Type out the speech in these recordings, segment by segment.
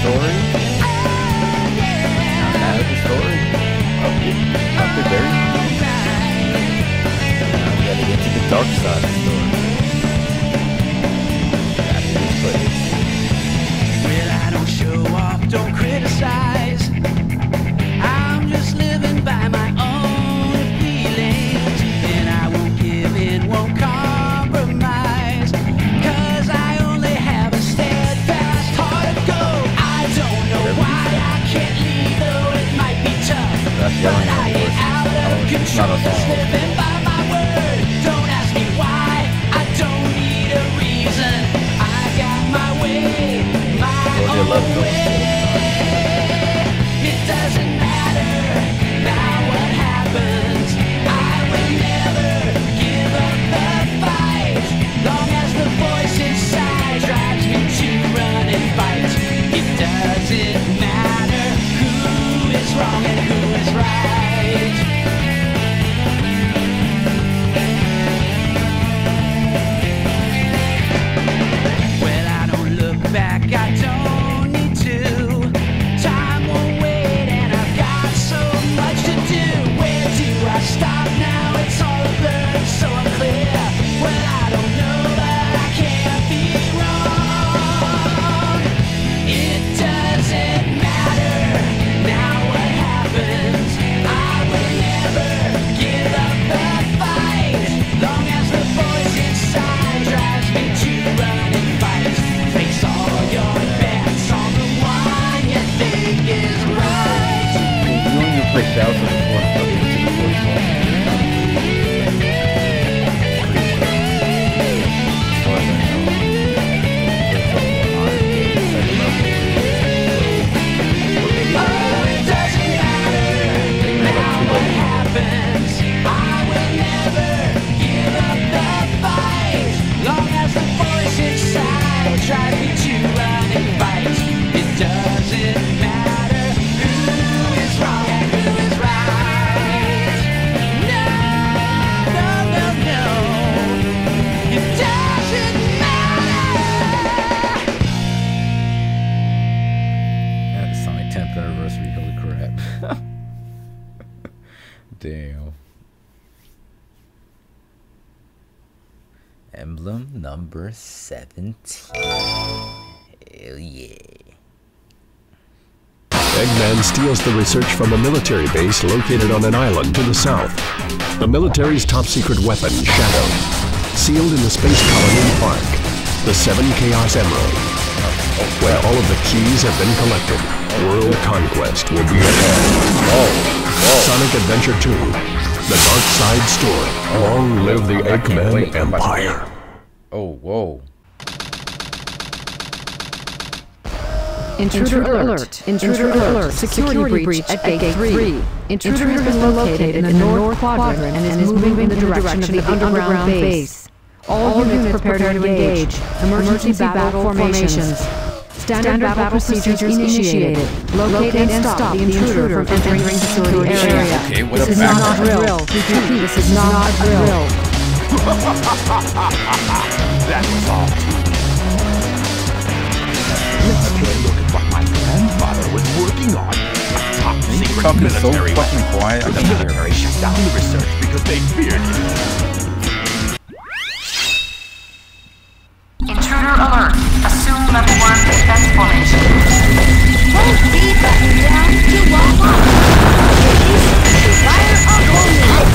story? Not mad at the story? Okay, there. Now we gotta get to the dark side of the story. Back in this place. Well, I don't show off, don't criticize. I'm just living by my own feelings, and I won't give in, won't compromise, 'cause I only have a steadfast heart of gold. I don't know why I can't leave, though it might be tough, but I ain't out of control, just living by my word. Don't ask me why, I don't need a reason. I got my way, my own way. It doesn't matter now what happens. I will never give up the fight, long as the voice inside drives me to run and fight. It doesn't matter who is wrong and who is right. Well, I don't look back, I don't need to. Time won't wait and I've got so much to do. Where do I stop now? It's all a blur, it's so unclear. Well, I don't know, but I can't be wrong. It doesn't matter now what happens. I will never give up the fight, long as the voice inside drives me to run and fight. Face all your bets on the one you think is right. You don't even play Shadows of the Force, but it's in the Force Ball. Oh, it doesn't matter now what happens. I will never give up the fight, long as the voice inside drives me to run and fight. It doesn't matter who is wrong and who is right. No, no, no, no. It doesn't matter. Yeah, it's Sonic 10th anniversary, holy crap. Damn. Emblem number 17. Hell yeah. Eggman steals the research from a military base located on an island to the south. The military's top-secret weapon, Shadow, sealed in the space colony Ark, the 7 Chaos Emerald. Where all of the keys have been collected, world conquest will be ahead. Sonic Adventure 2, The Dark Side Story. Long live the I can't Eggman wait. I'm about to Empire. Oh, whoa. Intruder alert! Intruder alert! Security breach at Gate 3. Intruder has been located in the north quadrant and is moving in the direction of the underground base. All units prepare to engage. Emergency battle formations. Standard battle procedures initiated. Locate and stop the intruder from entering the security area. Okay, what This is about not a drill. Repeat, this is not a drill. That was all. Let's take a look at what my grandfather was working on. A top secret Talking so military fucking weapon. quiet. I The can hear military it. shut down the research because they feared it. Intruder alert. Assume level 1 defense formation. Hold B button down to walk on. Release fire on all units.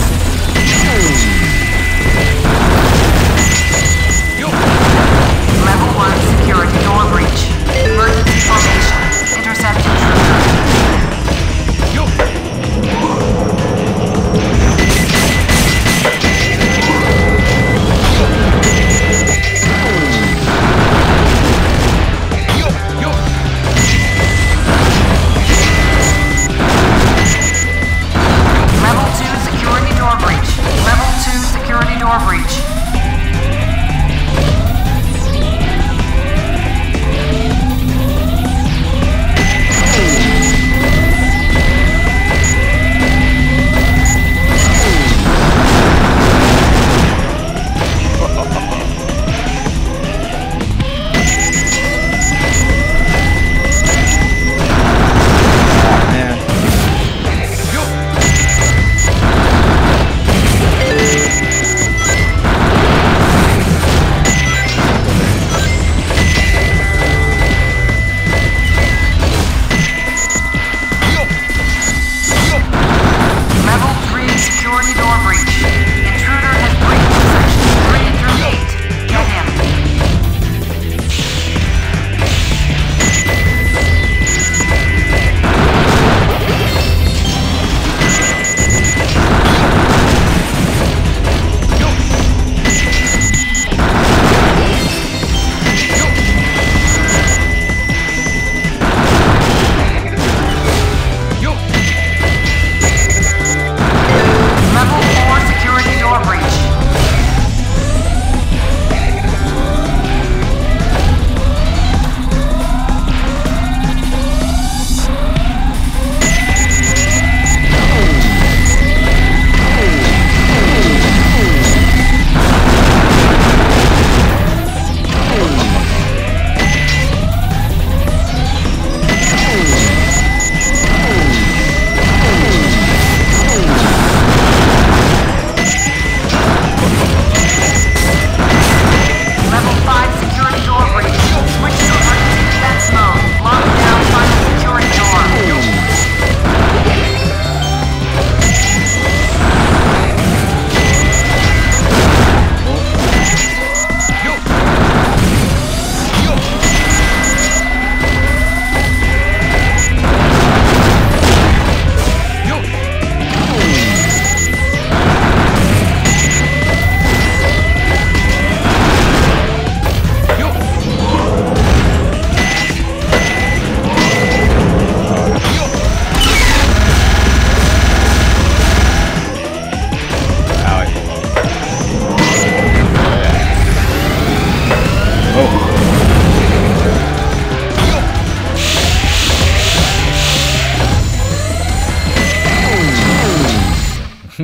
Level 1 security door breach. Emergency formation. Intercept intruder.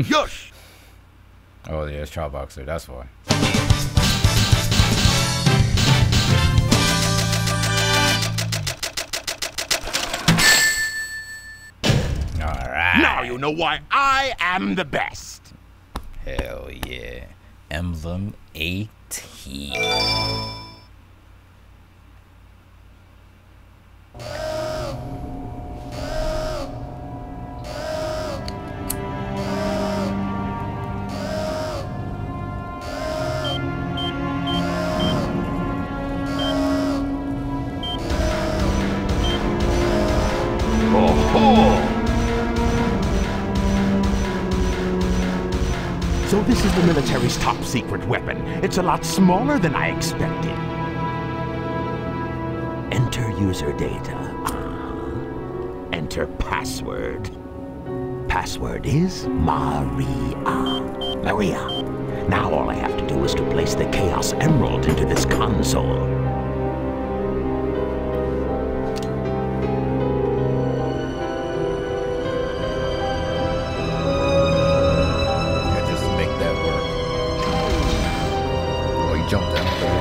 Yush! Oh yeah, it's Child Boxer. That's why. All right. Now you know why I am the best. Hell yeah. Emblem 18. So this is the military's top secret weapon. It's a lot smaller than I expected. Enter user data. Enter password. Password is Maria. Maria. Now all I have to do is to place the Chaos Emerald into this console. Jumped out there.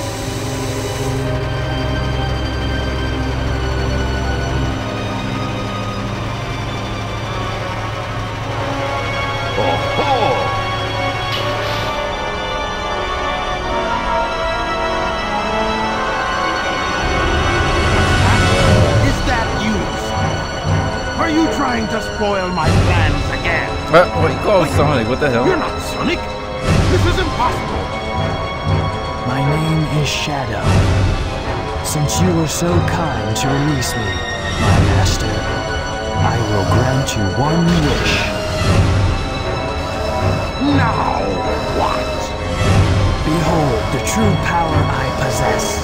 Is that you, Sonic? Are you trying to spoil my plans again? What you call Sonic? What the hell? You're not Sonic. This is impossible. My name is Shadow. Since you were so kind to release me, my master, I will grant you one wish. Now what? Behold the true power I possess.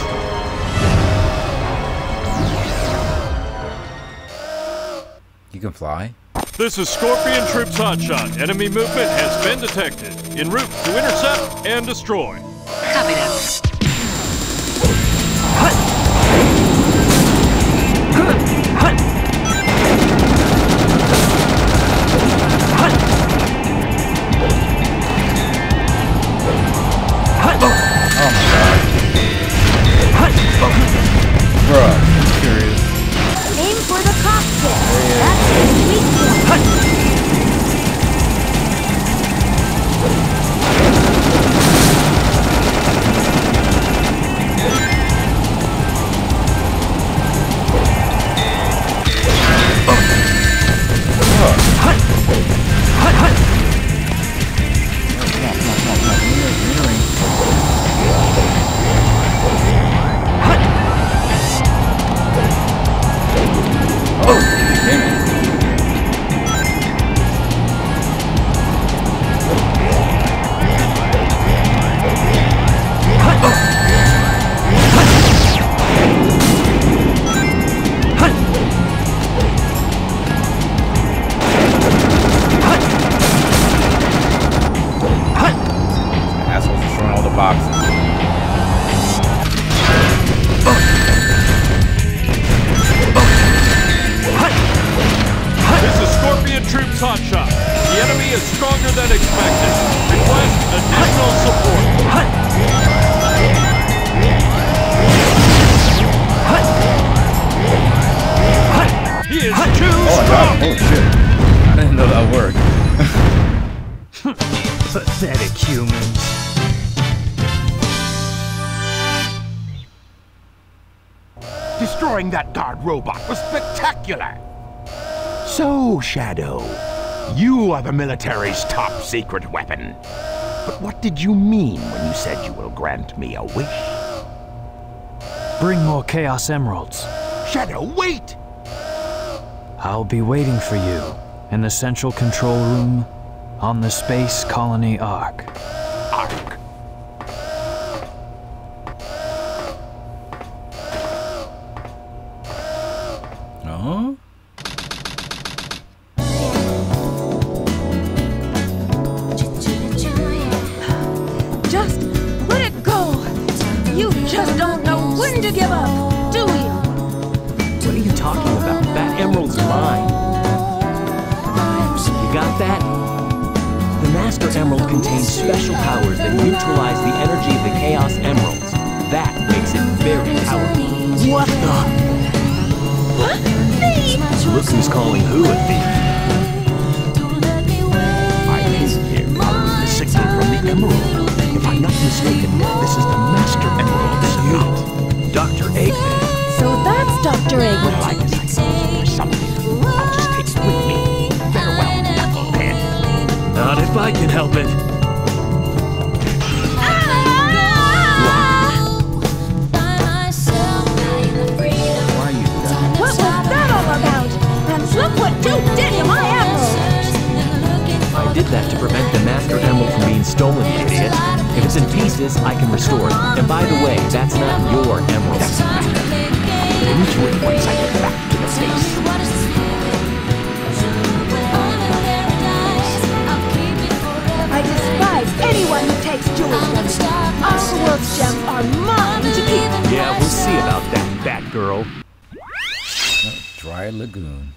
You can fly? This is Scorpion Troops Hotshot. Enemy movement has been detected. En route to intercept and destroy. Copy that. Bruh, I'm curious. Aim for the cockpit. That's the sweet point. Hotshot. The enemy is stronger than expected. Request additional support. He is too strong. Oh shit. I didn't know that worked. Pathetic humans. Destroying that guard robot was spectacular. So, Shadow, you are the military's top secret weapon. But what did you mean when you said you will grant me a wish? Bring more Chaos Emeralds. Shadow, wait! I'll be waiting for you in the central control room on the Space Colony Ark. Ark. Huh? Just let it go. You just don't know when to give up, do you? What are you talking about? That emerald's mine. You got that? special powers that neutralize the energy of the Chaos Emeralds. That makes it very powerful. What the? Look who's calling who a thief. I didn't hear the signal from the emerald. If I'm not mistaken, this is the Master Emerald Scout, Dr. Eggman. So that's Dr. Eggman. Well, I guess I can use it for something. I'll just take it with me. Farewell, Knucklehead. Not if I can help it. What was that all about? And look what you did to my emerald! I did that to prevent the Master Emerald from being stolen, you idiot. If it's in pieces, I can restore it. And by the way, that's not your emerald. Into it once I get back to the base. I despise anyone who takes jewels from me. Our world's gems are mine to keep. Yeah, we'll see about that, Batgirl. Dry Lagoon.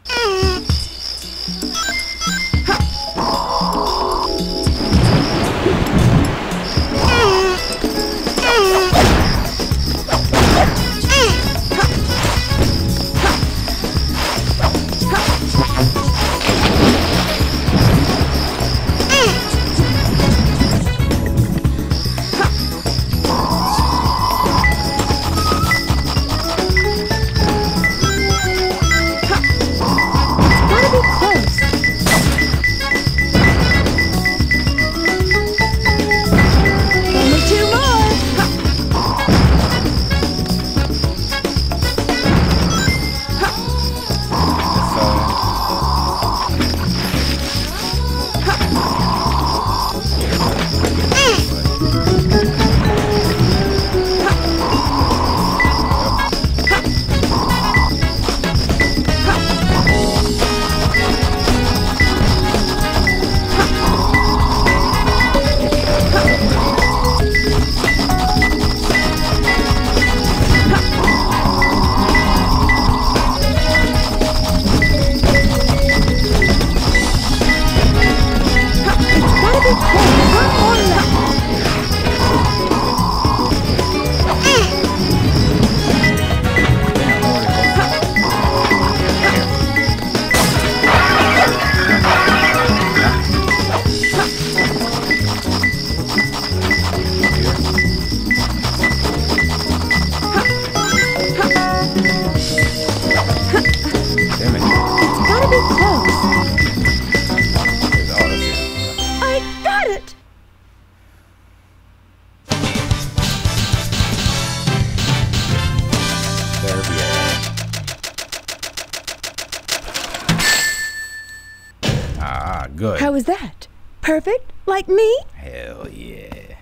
Good. How was that? Perfect? Like me? Hell yeah.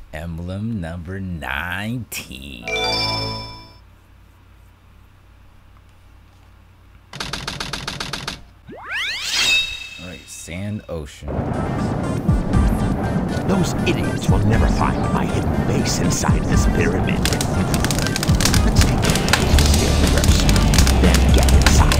Emblem number 19. Alright, Sand Ocean. Those idiots will never find my hidden base inside this pyramid. Let's take the pieces here first, then get inside.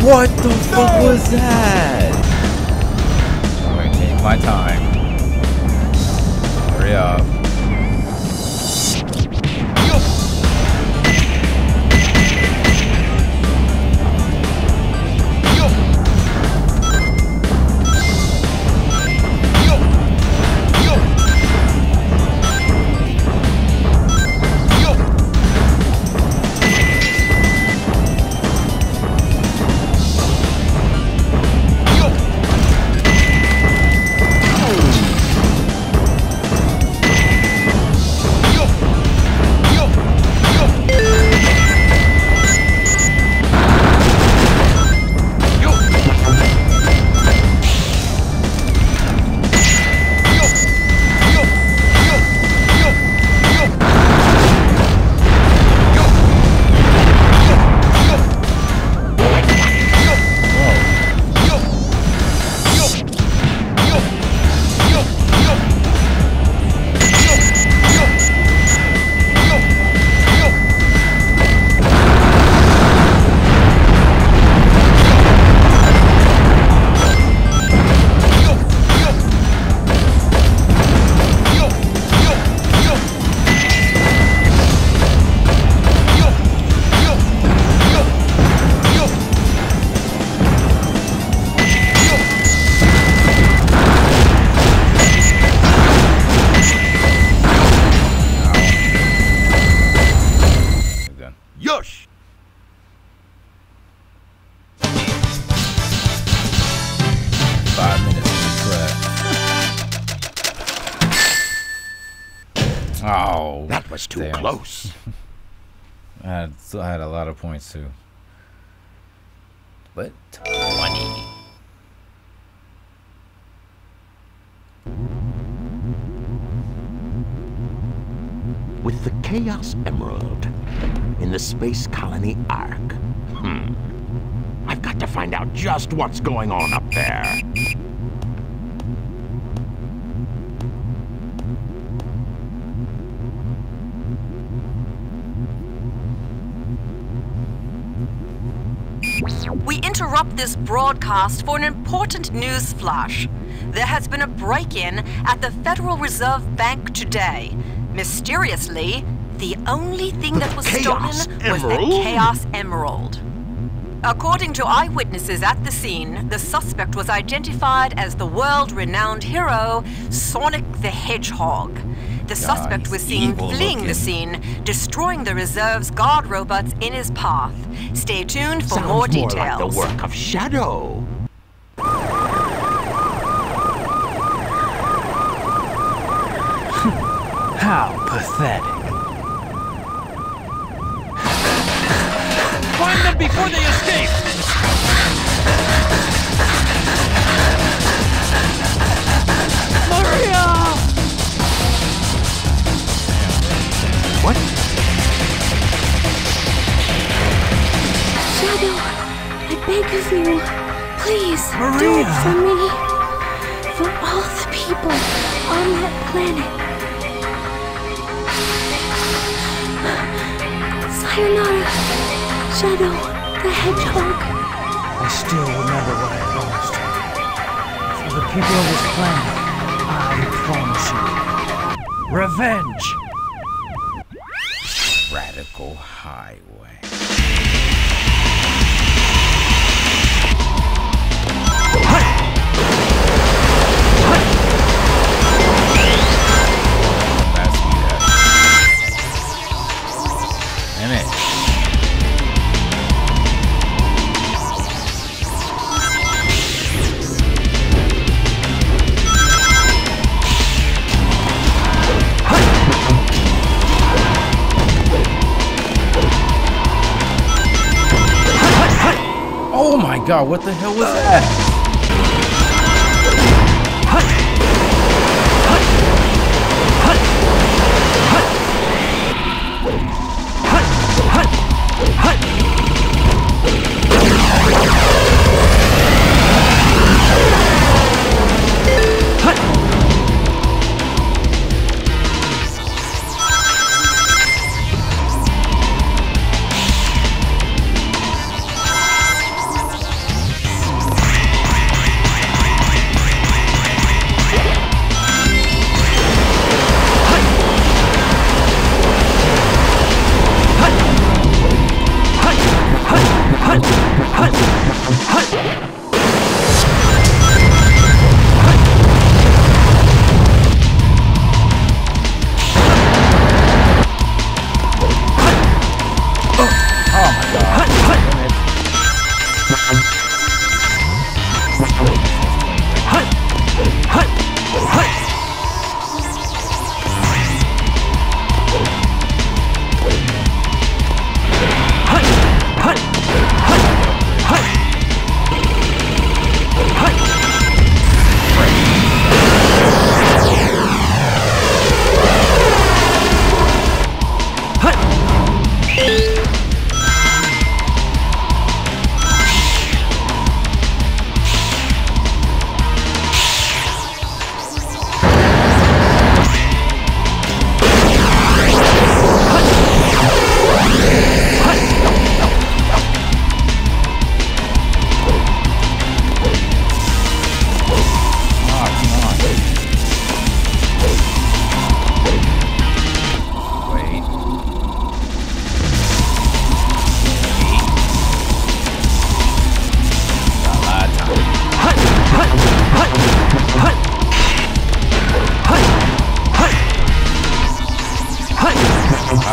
What the fuck was that? I'm gonna take my time. Hurry up. Yosh! 5 minutes to prep. Oh, that was too close. I had a lot of points too. But 20. With the Chaos Emerald in the Space Colony Ark. I've got to find out just what's going on up there. We interrupt this broadcast for an important news flash. There has been a break-in at the Federal Reserve Bank today. Mysteriously, the only thing that was stolen was the Chaos Emerald. According to eyewitnesses at the scene, the suspect was identified as the world-renowned hero, Sonic the Hedgehog. The suspect was seen fleeing the scene, destroying the reserve's guard robots in his path. Stay tuned for more details. Sounds more like the work of Shadow. How pathetic. Find them before they escape! Maria! What? Shadow, I beg of you, please Maria! do it for me. For all the people on that planet. Sayonara, Shadow the Hedgehog. I still remember what I promised her. For the people of this planet, I promise you. Revenge! Radical Highway. Damn it. Oh my god, what the hell was that?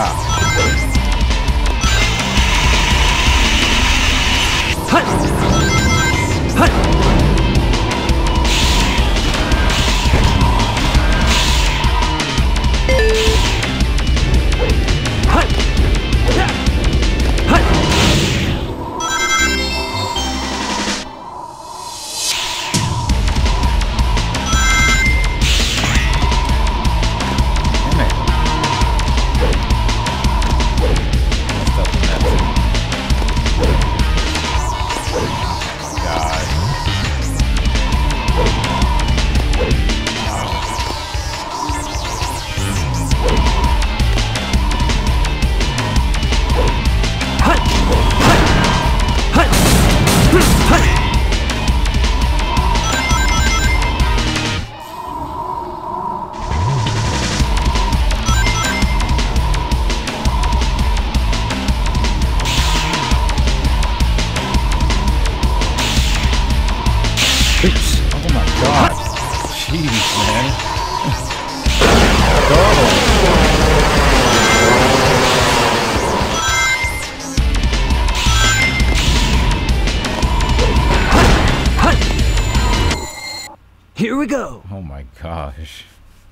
Here we go. Oh my gosh.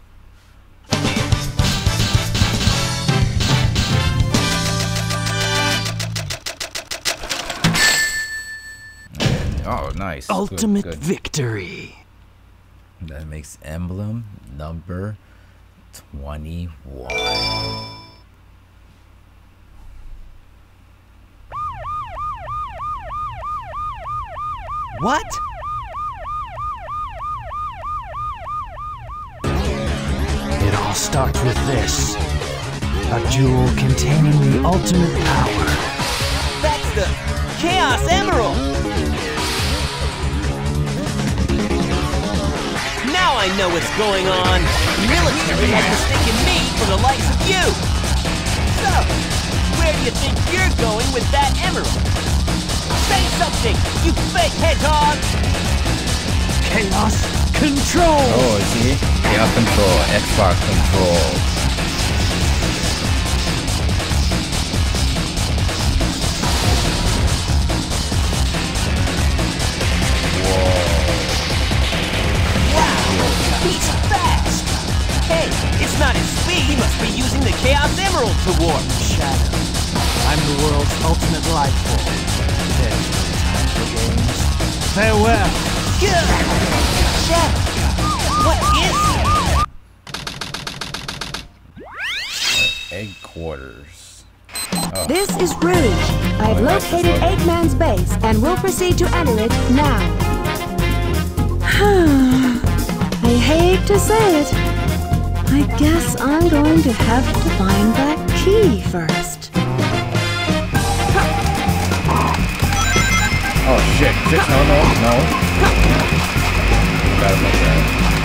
Oh, nice. Ultimate Good. victory. That makes emblem number 21. What? It all starts with this. A jewel containing the ultimate power. That's the Chaos Emerald! Now I know what's going on. The military has mistaken me for the likes of you. So, where do you think you're going with that emerald? Say something, you fake hedgehog! Chaos Control! Oh, see? Chaos Control, Xbox Control. He's fast! Hey, it's not his speed. He must be using the Chaos Emerald to warp. Shadow. I'm the world's ultimate life form. There's no time for games. Farewell! Shadow! What is he? Egg quarters. Oh. This is Rouge. I've located Eggman's base and will proceed to enter it now. I hate to say it. I guess I'm going to have to find that key first. Oh shit, no. Forgot about that.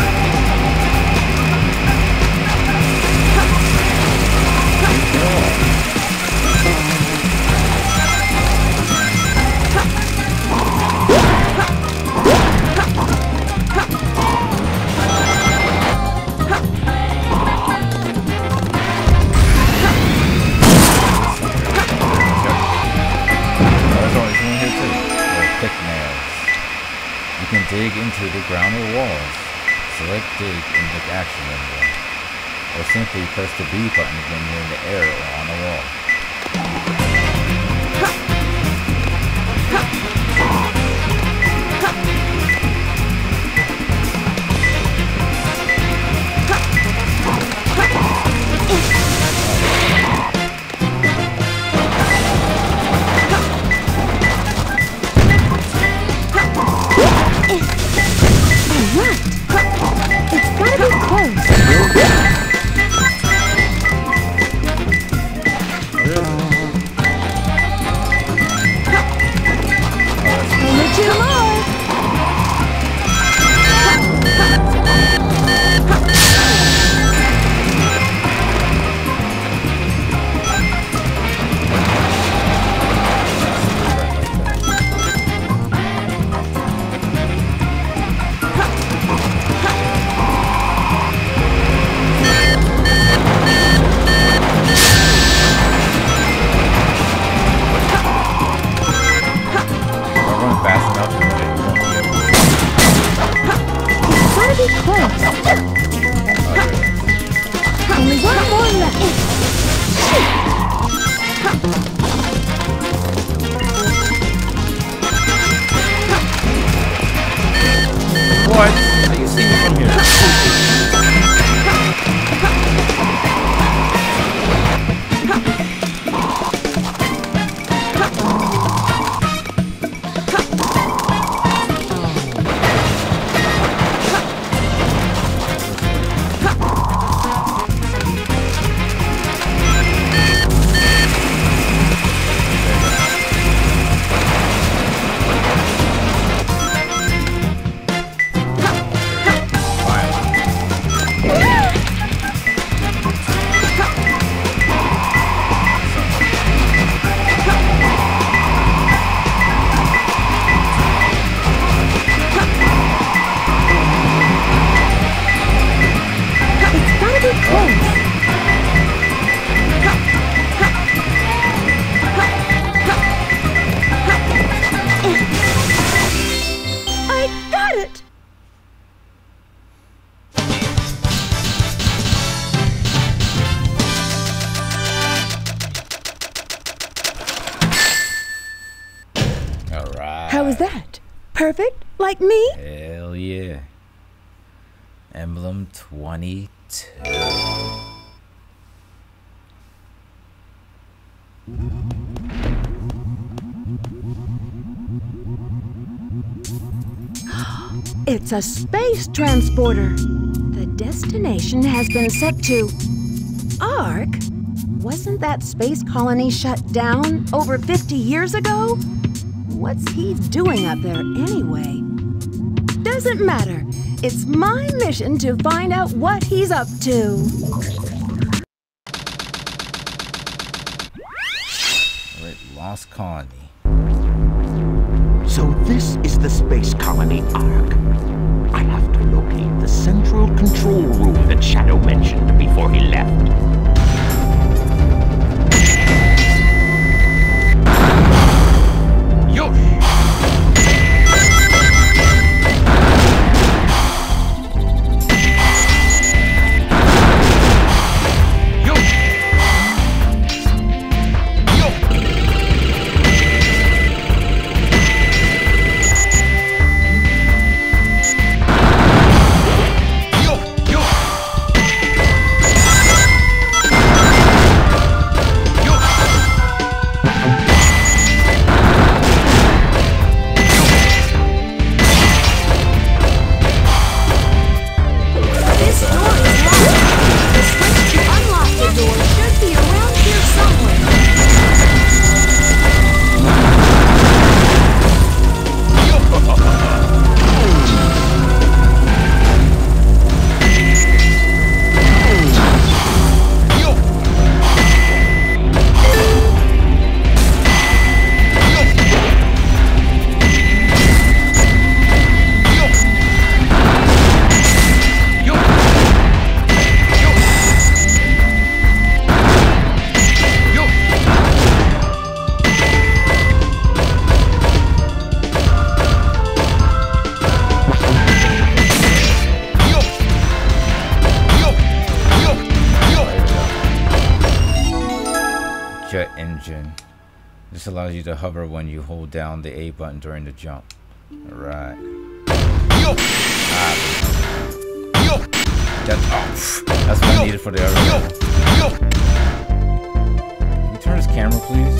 You can dig into the ground or walls. Select dig in the action window. Or simply press the B button when you're in the air or on a wall. How was that? Perfect? Like me? Hell yeah. Emblem 22. It's a space transporter. The destination has been set to Ark. Wasn't that space colony shut down over 50 years ago? What's he doing up there anyway? Doesn't matter. It's my mission to find out what he's up to. Alright, Lost Colony. So this is the space colony Ark. I have to locate the central control room that Shadow mentioned before he left. Jet engine. This allows you to hover when you hold down the A button during the jump. Alright. That's what I needed for the other one. Can you turn this camera, please?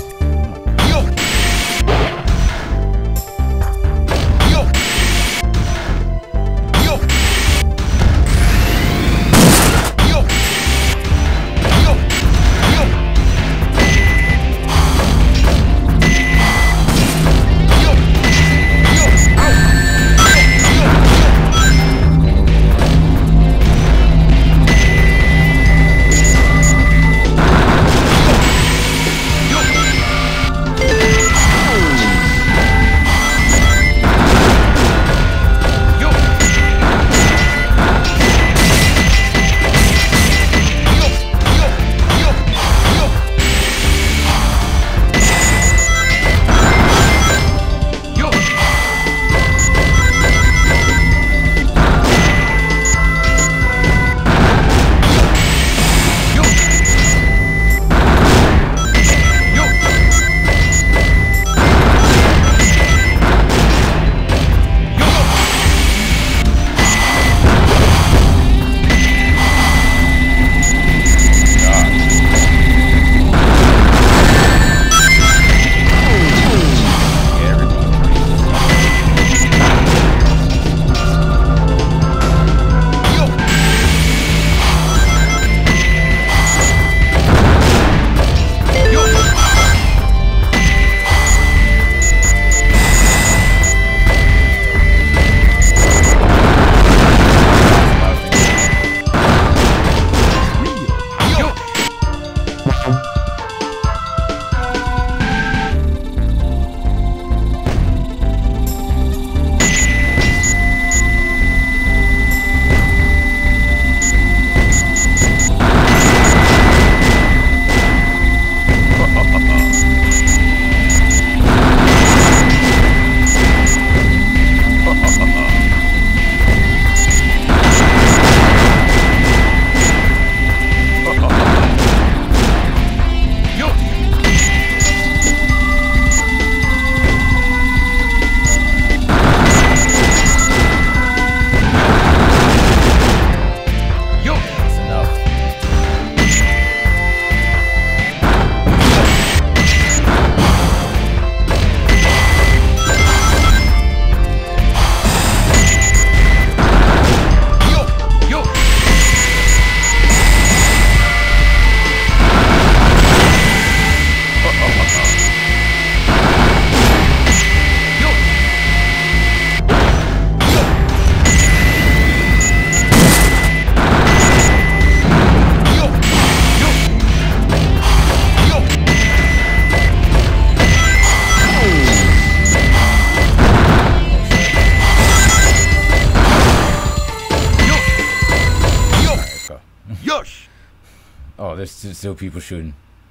there's still people shooting.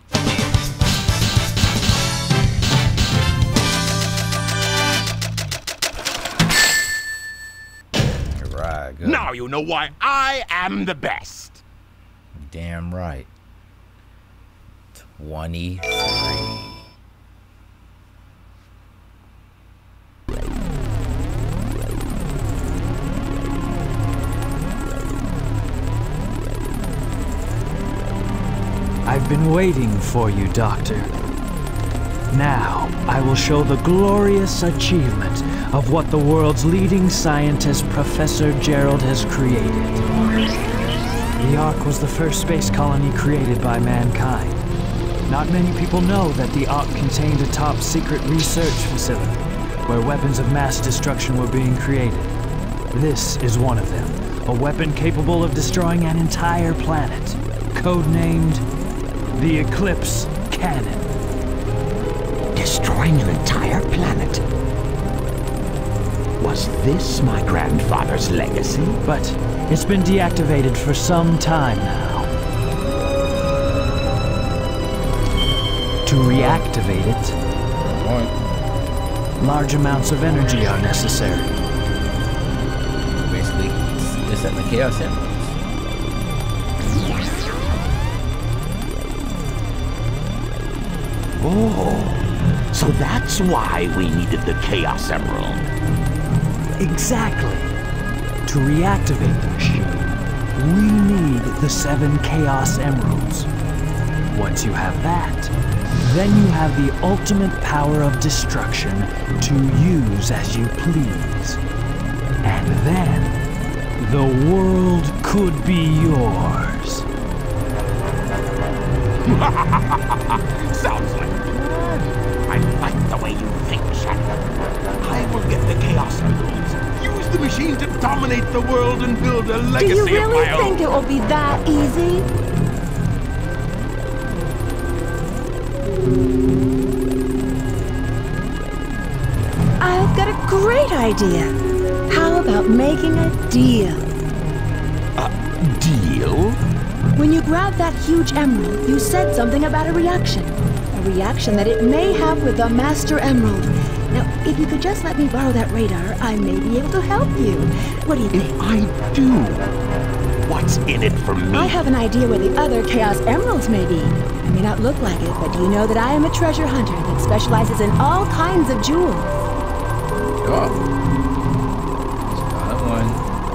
Right, good. Now you know why I am the best. Damn right. 23. I've been waiting for you, Doctor. Now, I will show the glorious achievement of what the world's leading scientist, Professor Gerald, has created. The Ark was the first space colony created by mankind. Not many people know that the Ark contained a top-secret research facility where weapons of mass destruction were being created. This is one of them, a weapon capable of destroying an entire planet, codenamed the Eclipse Cannon. Destroying an entire planet? Was this my grandfather's legacy? But it's been deactivated for some time now. To reactivate it, large amounts of energy are necessary. Basically, it's setting the Chaos Emeralds. Oh, so that's why we needed the Chaos Emerald. Exactly. To reactivate the machine, we need the 7 Chaos Emeralds. Once you have that, then you have the ultimate power of destruction to use as you please. And then, the world could be yours. Sounds like fun. I like the way you think, Shadow. I will get the Chaos Emeralds, use the machine to dominate the world and build a legacy Do you of really my own. think it will be that easy? I've got a great idea. How about making a deal? A deal? When you grabbed that huge emerald, you said something about a reaction. A reaction that it may have with the Master Emerald. Now, if you could just let me borrow that radar, I may be able to help you. What do you think? If I do, what's in it for me? I have an idea where the other Chaos Emeralds may be. It may not look like it, but do you know that I am a treasure hunter that specializes in all kinds of jewels? Oh. Got one.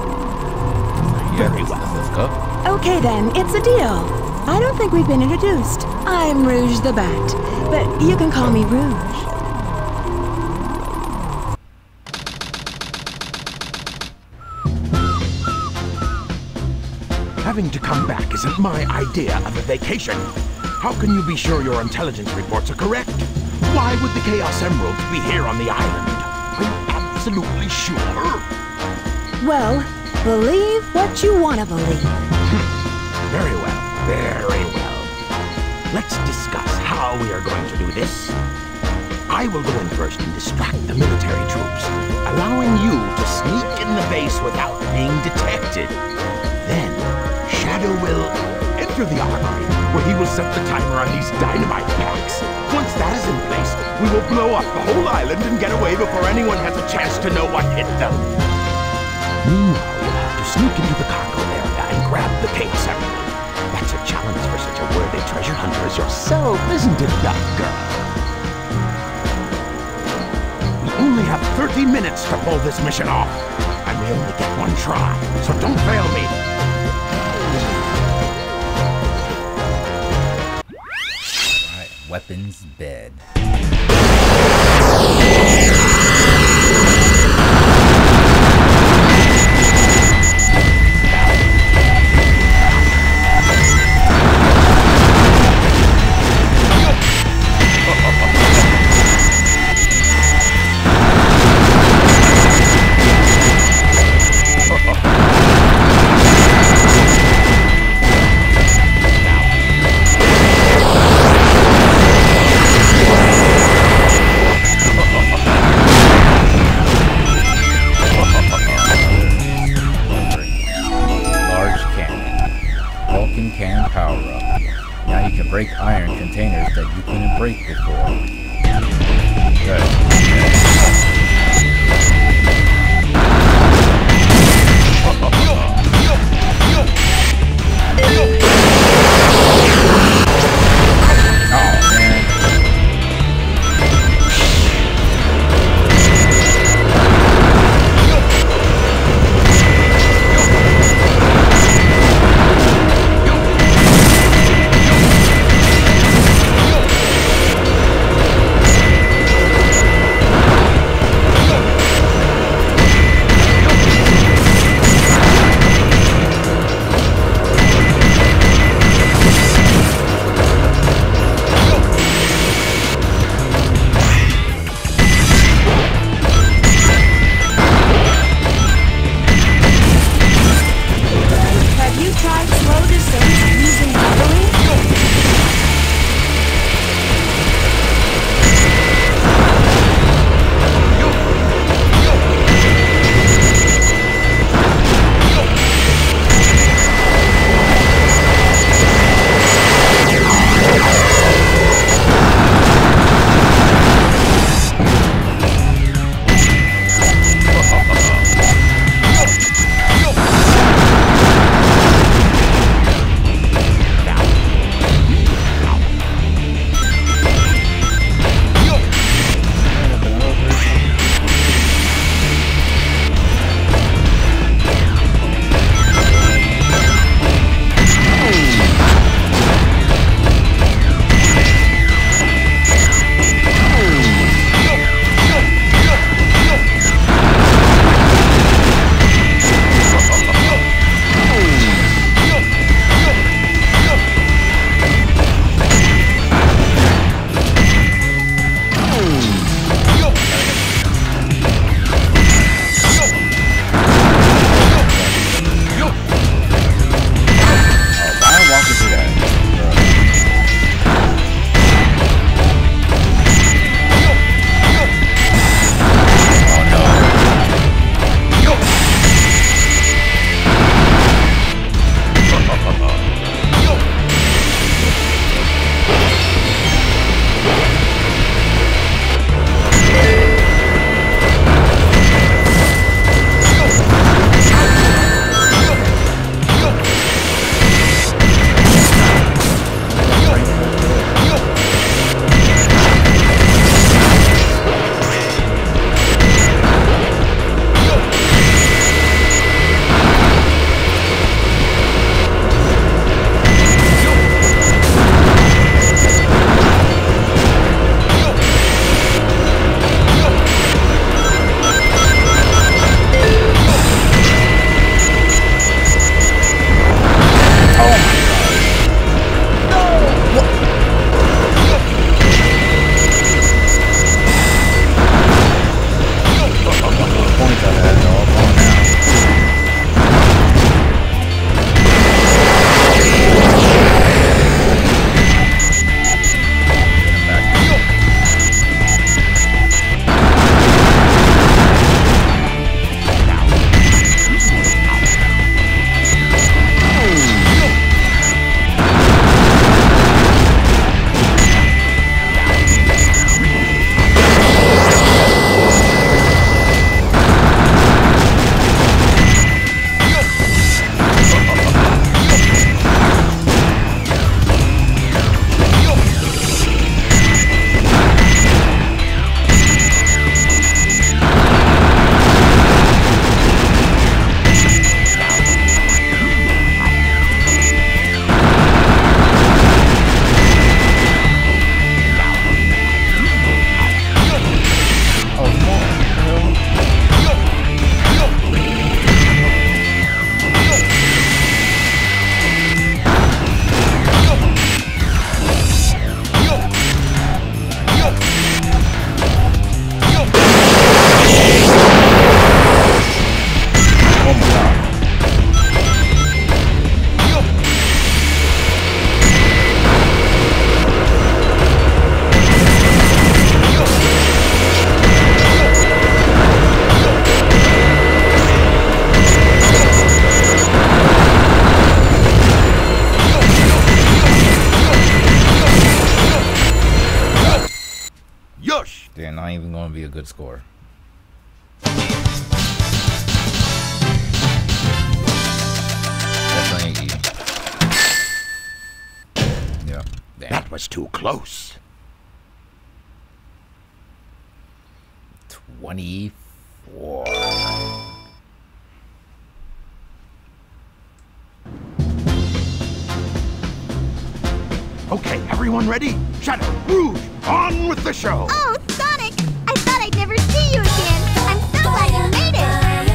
Very well. Let's go. Okay then, it's a deal. I don't think we've been introduced. I'm Rouge the Bat, but you can call me Rouge. Having to come back isn't my idea of a vacation. How can you be sure your intelligence reports are correct? Why would the Chaos Emeralds be here on the island? Are you absolutely sure? Well, believe what you want to believe. Very well, very well. Let's discuss how we are going to do this. I will go in first and distract the military troops, allowing you to sneak in the base without being detected. Then, Shadow will enter the armory, where he will set the timer on these dynamite packs. Once that is in place, we will blow up the whole island and get away before anyone has a chance to know what hit them. Meanwhile, you'll have to sneak into the cargo area and grab the Chaos Emerald. That's a challenge for such a worthy treasure hunter as yourself, isn't it, Duck Girl? We only have 30 minutes to pull this mission off, and we only get one try, so don't fail me. Alright, weapons bed. break iron containers that you couldn't break before. Good. Okay, not even going to be a good score. Definitely. Yeah. Damn. That was too close. 24. Okay, everyone ready? Shadow, Rouge, on with the show! Oh, Sonic! I thought I'd never see you again. I'm so glad you made it.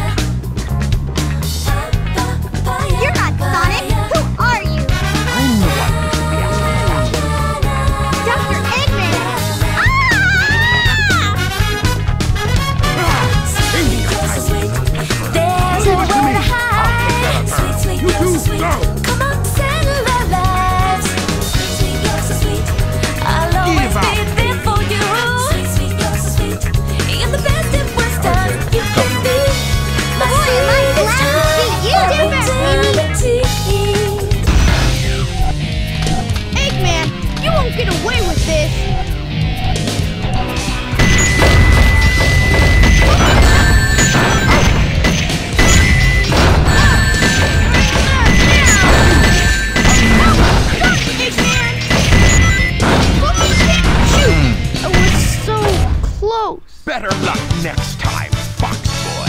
You're not Sonic. Who are you? I'm the one who should be asking that. Dr. Eggman! There's a way to hide. You two, go! Come on, settle our lives. Sweet, you're so sweet. I'll always be there for you. Sweet, you're so sweet. In the best and worst times, you can be my Eggman, you won't get away with this. Better luck next time, Fox Boy.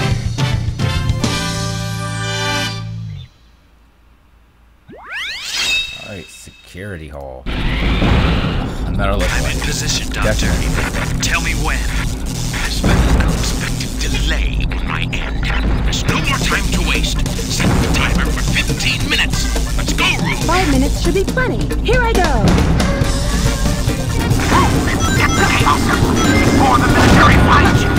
Alright, security hall. Another look. I'm in position, Doctor. Tell me when. There's been an unexpected delay on my end. There's no more time to waste. Set the timer for 15 minutes. Let's go, Rouge. 5 minutes should be plenty. Here I go. Get to the altar before the military finds you.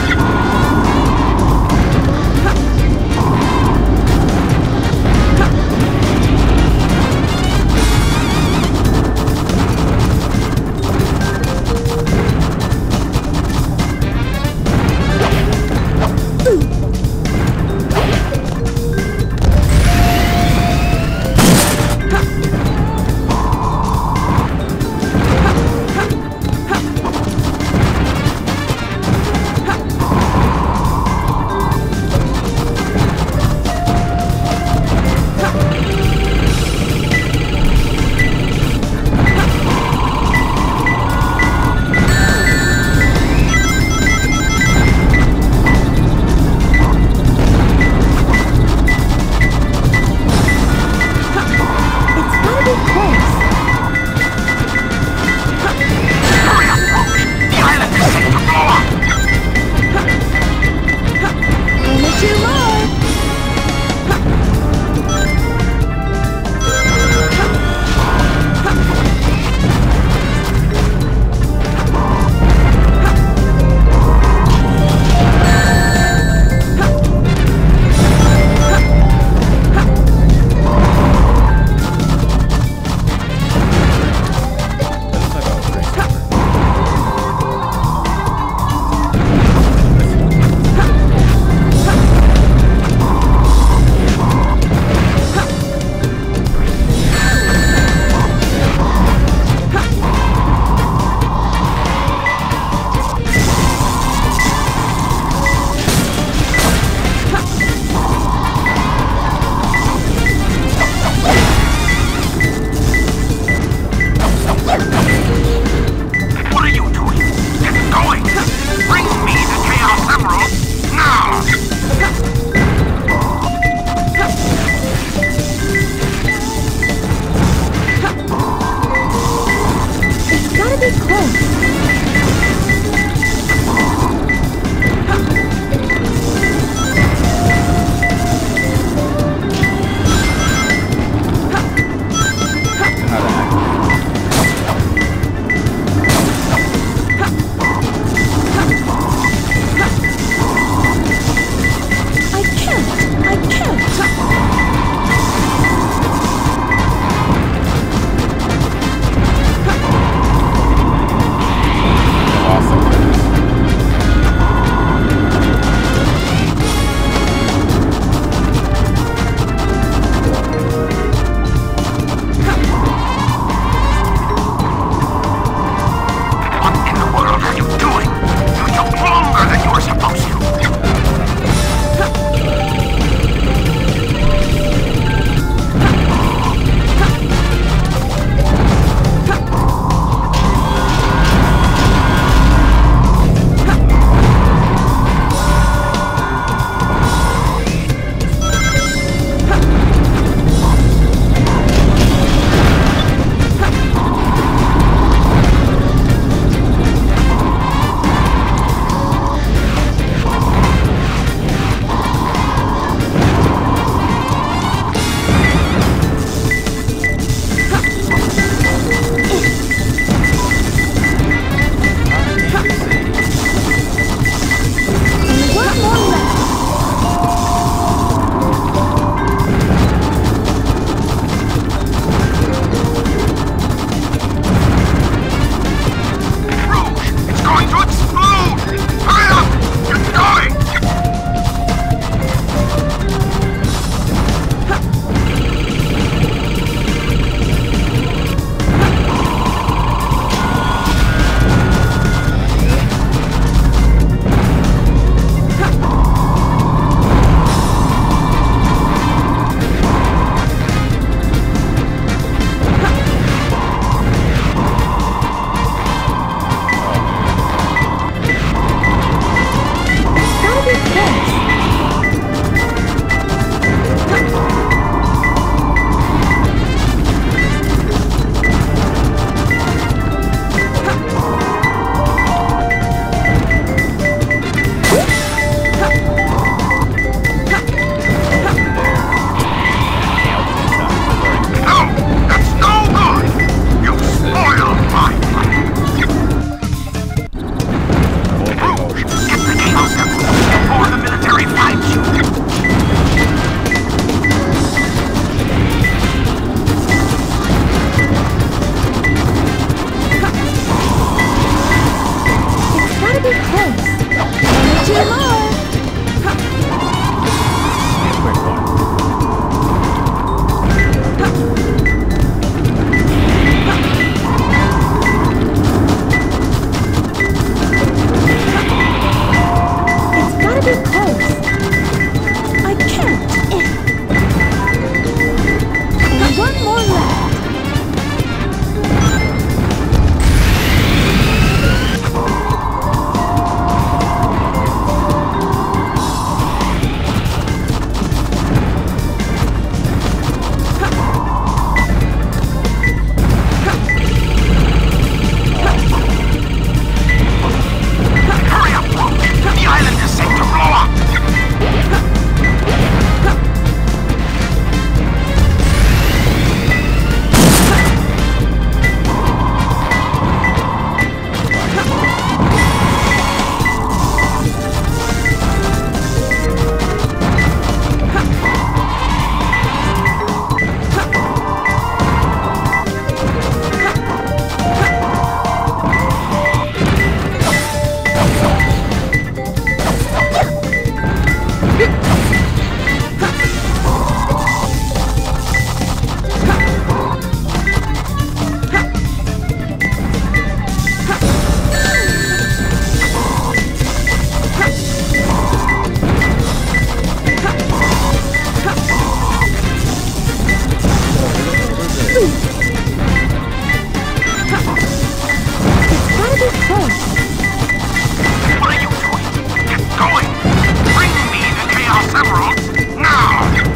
home. What are you doing? Get going! Bring me the Chaos Emeralds now!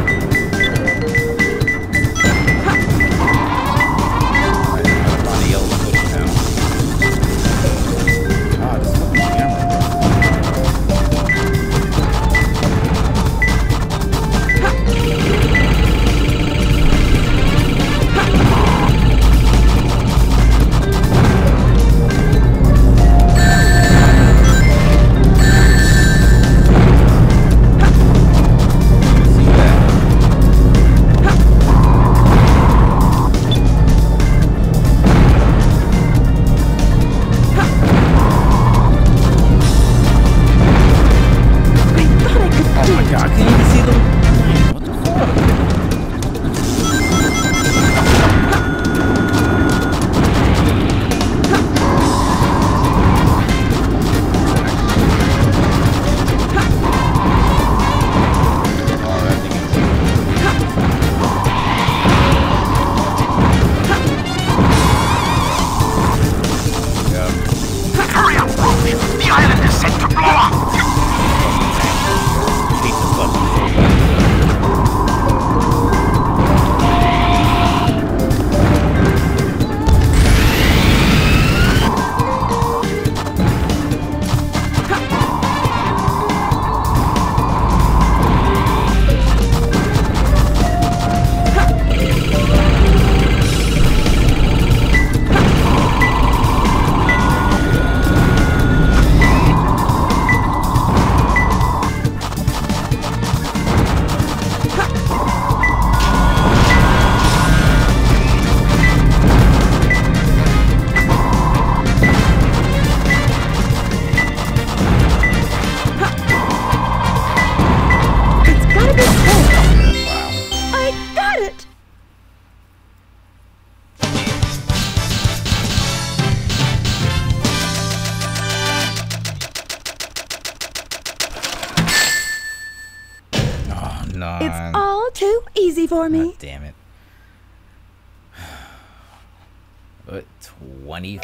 It's all too easy for me. God damn it. 25.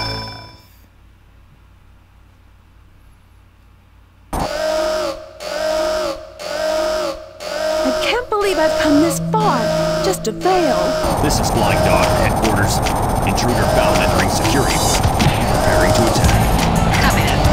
I can't believe I've come this far just to fail. This is Flying Dog headquarters. Intruder found entering security. Preparing to attack. Come in.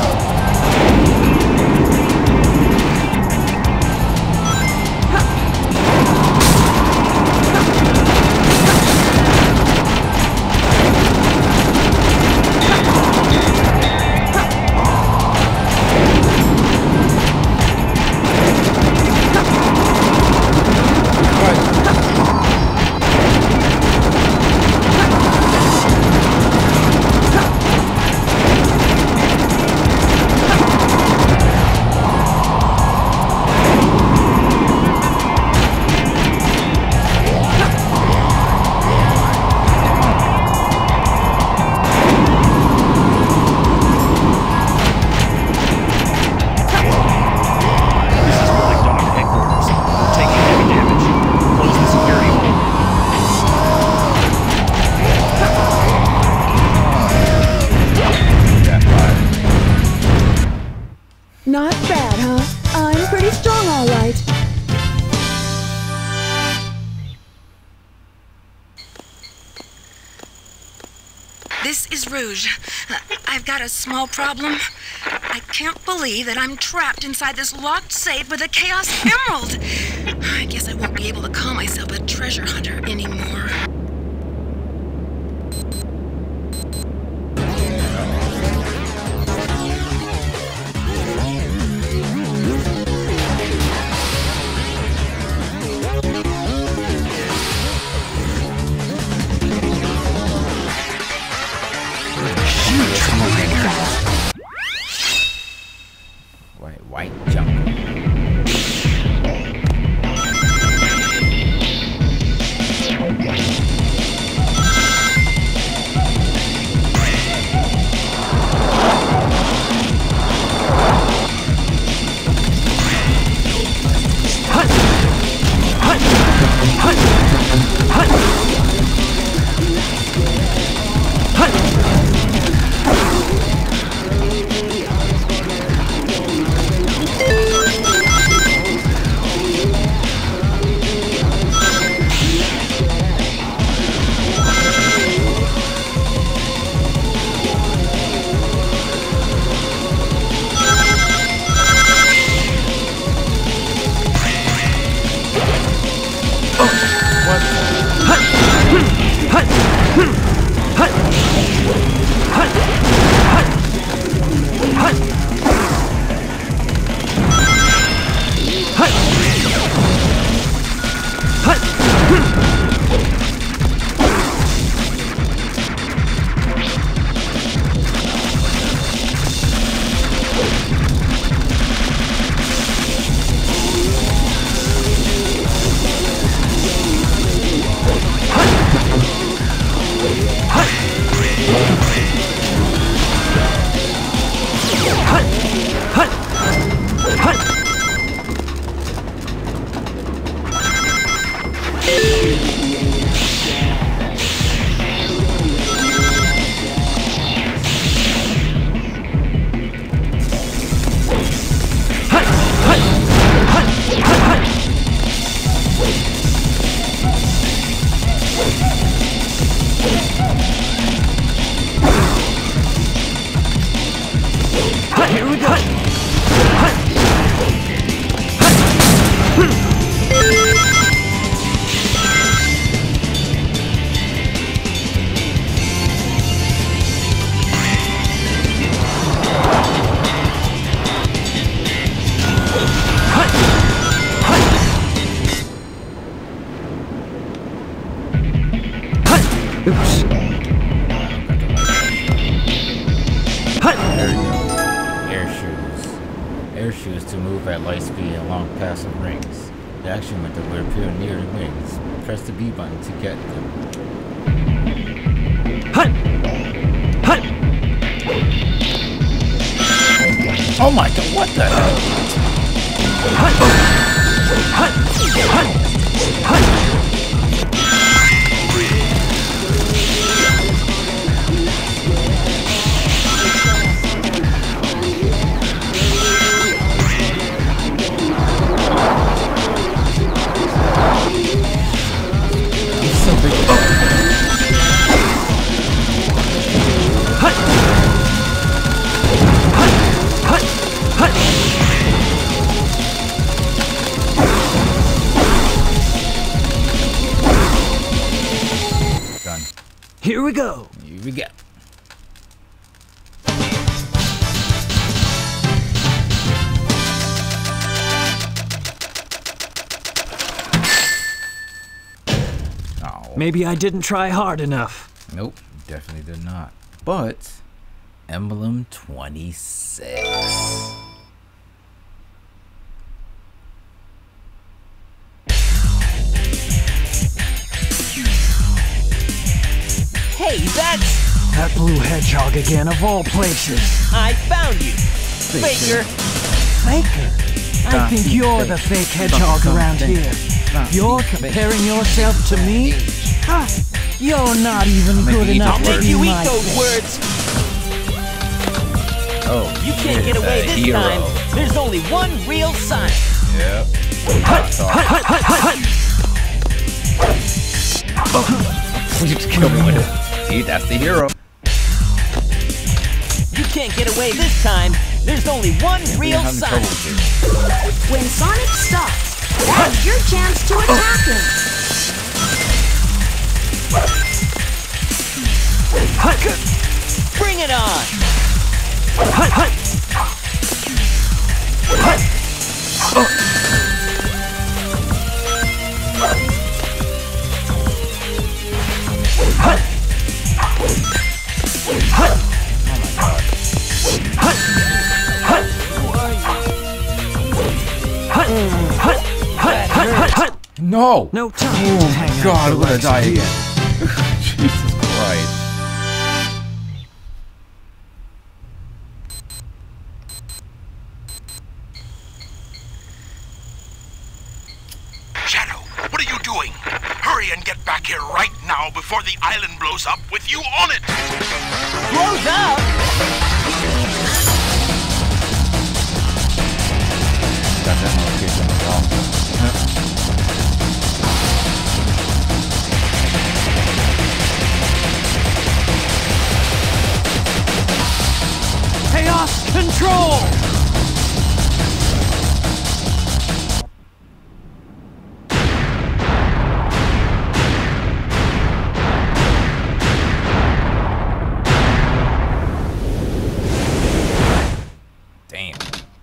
Not bad, huh? I'm pretty strong, all right. This is Rouge. I've got a small problem. I can't believe that I'm trapped inside this locked safe with a Chaos Emerald. I guess I won't be able to call myself a treasure hunter anymore. White jungle. Here we go. Oops. There you go. Air shoes. Air shoes to move at light speed along passive rings. The action method will appear near the wings. Press the B button to get them. Oh my god, what the hell? Done. Here we go. Here we go. Maybe I didn't try hard enough. Nope, definitely did not. But Emblem 26. Hey, that's... That blue hedgehog again, of all places. I found you. Faker. Faker? I think you're the fake hedgehog around here. You're comparing yourself to me? Ha! You're not even good enough to Make be you eat my those words. Oh, You can't get away this hero. time. There's only one real sign. Yep. You just killed me with it. See, that's the hero. You can't get away this time. There's only one real sign. When Sonic stops, that's your chance to attack him. Bring it on. No! No time. Oh my god, I'm gonna die again. Jesus Christ. Shadow, what are you doing? Hurry and get back here right now before the island blows up with you on it! Blows up? Got that notification wrong. Chaos control! Damn.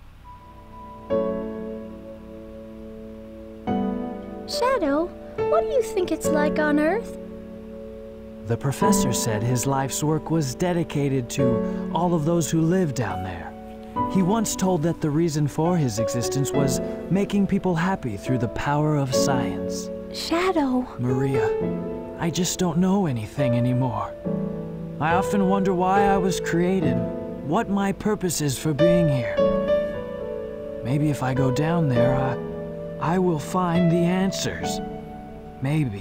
Shadow, what do you think it's like on Earth? The professor said his life's work was dedicated to all of those who live down there. He once told that the reason for his existence was making people happy through the power of science. Shadow. Maria, I just don't know anything anymore. I often wonder why I was created, what my purpose is for being here. Maybe if I go down there, I will find the answers. Maybe.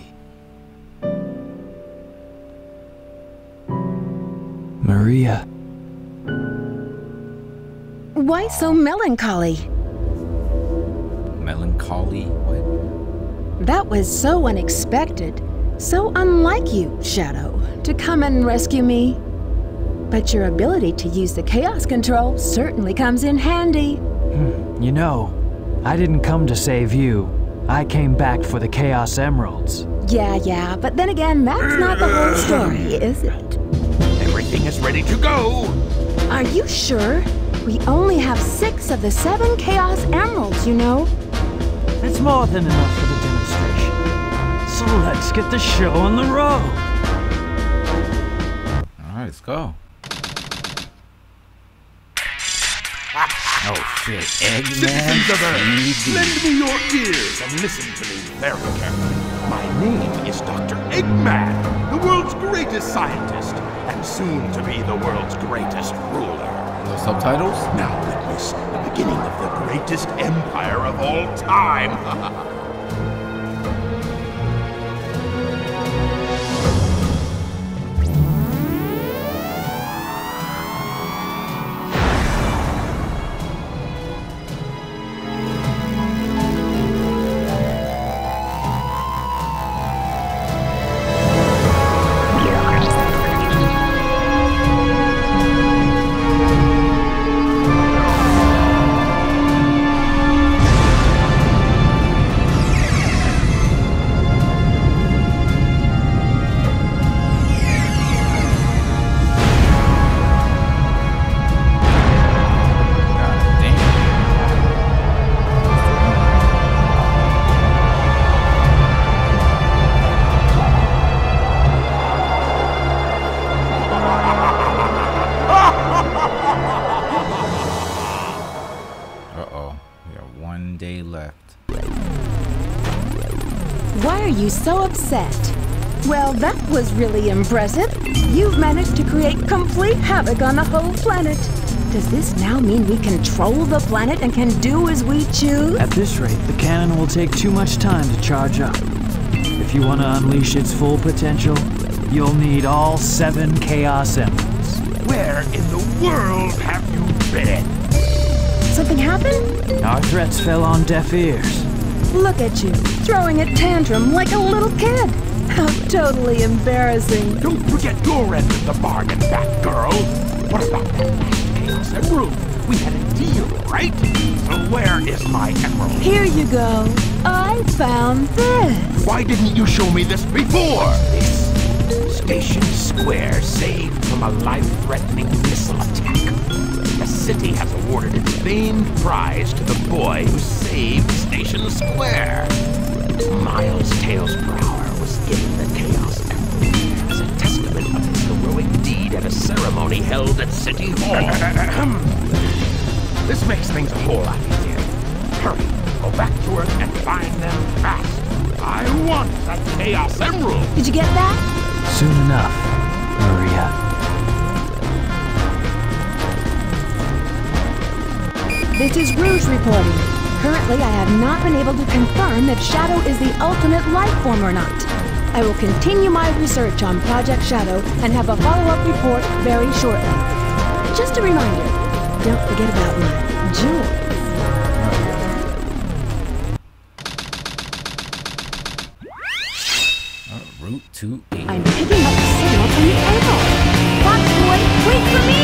Maria. Why so melancholy? Melancholy? What? That was so unexpected. So unlike you, Shadow, to come and rescue me. But your ability to use the Chaos Control certainly comes in handy. You know, I didn't come to save you. I came back for the Chaos Emeralds. Yeah, but then again, that's not the whole story, is it? Everything is ready to go. Are you sure? We only have 6 of the 7 Chaos Emeralds, you know. It's more than enough for the demonstration. So let's get the show on the road. Alright, let's go. Oh shit, Eggman. Citizens of Earth, lend me your ears and listen to me very carefully. My name is Dr. Eggman, the world's greatest scientist, and soon to be the world's greatest ruler. No subtitles? Now witness the beginning of the greatest empire of all time. Why are you so upset? Well, that was really impressive. You've managed to create complete havoc on the whole planet. Does this now mean we control the planet and can do as we choose? At this rate, the cannon will take too much time to charge up. If you want to unleash its full potential, you'll need all 7 Chaos Emeralds. Where in the world have you been? Something happened? Our threats fell on deaf ears. Look at you, throwing a tantrum like a little kid. How totally embarrassing. Don't forget your end of the bargain, Batgirl. What about that last Chaos Emerald? We had a deal, right? So where is my emerald? Here you go. I found this. Why didn't you show me this before? This Station Square saved from a life-threatening missile attack. The city has awarded its famed prize to the boy who saved Station Square. Miles Tails per hour was given the Chaos Emerald as a testament of his heroic deed at a ceremony held at City Hall. This makes things a whole lot easier. Hurry, go back to Earth and find them fast. I want that Chaos Emerald! Did you get that? Soon enough, Maria. This is Rouge reporting. Currently, I have not been able to confirm that Shadow is the ultimate life form or not. I will continue my research on Project Shadow and have a follow-up report very shortly. Just a reminder, don't forget about my jewels. Route 280. I'm picking up the signal from the ankle. Fox Boy, wait for me!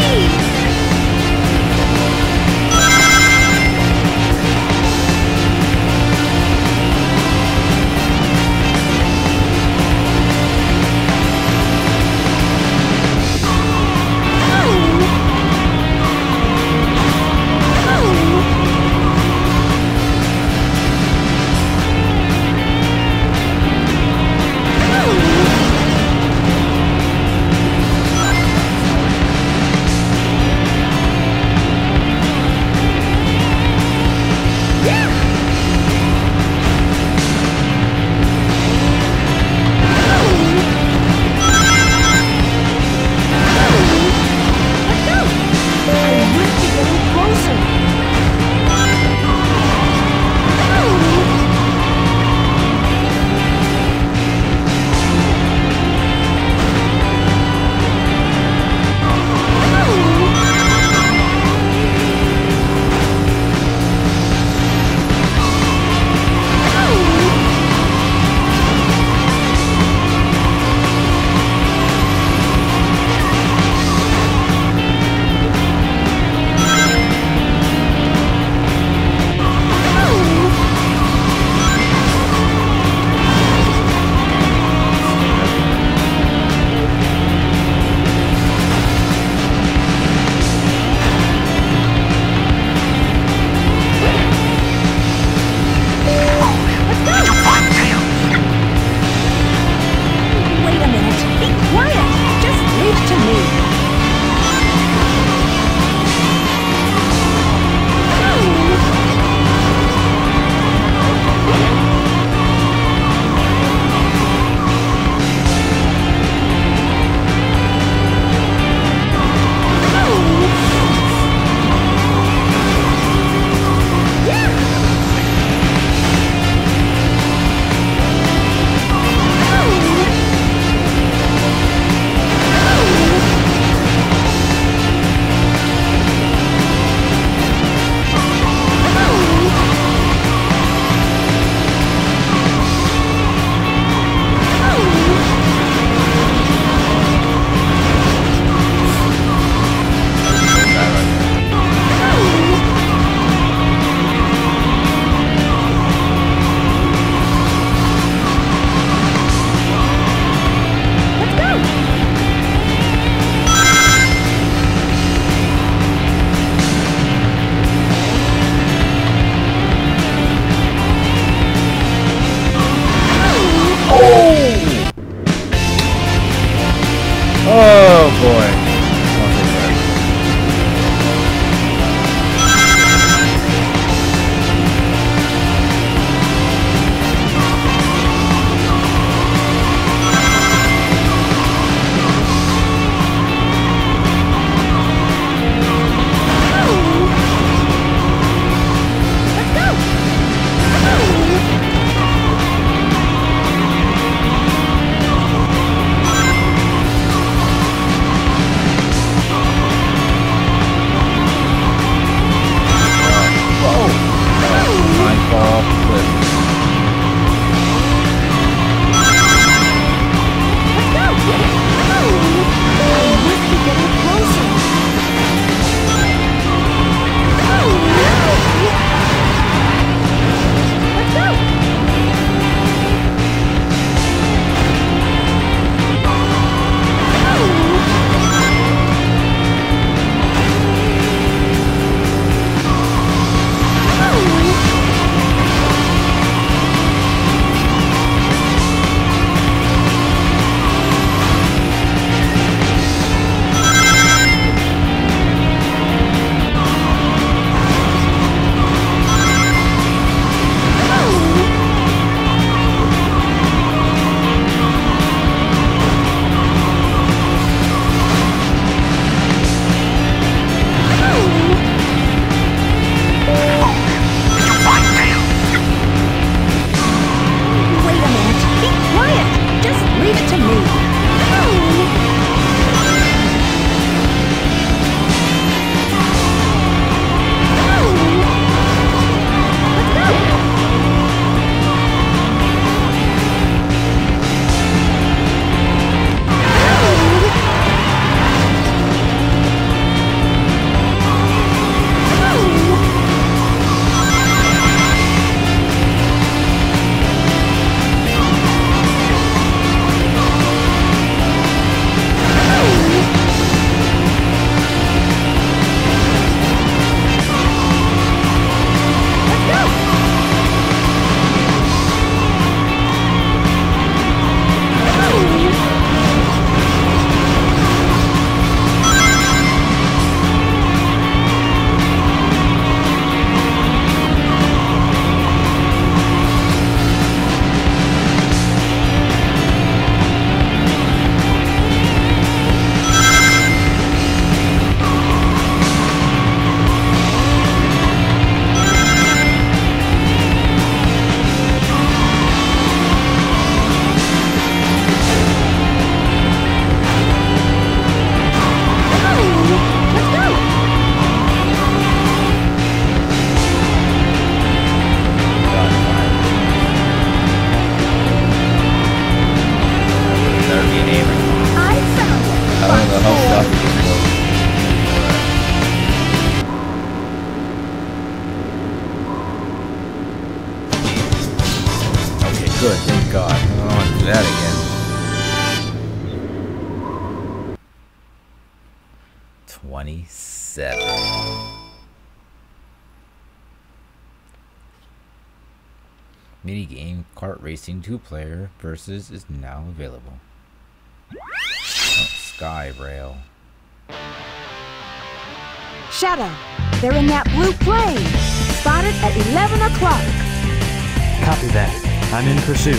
27. Minigame Kart Racing 2-player versus is now available. Oh, Sky Rail. Shadow, they're in that blue plane. Spotted at 11 o'clock. Copy that. I'm in pursuit.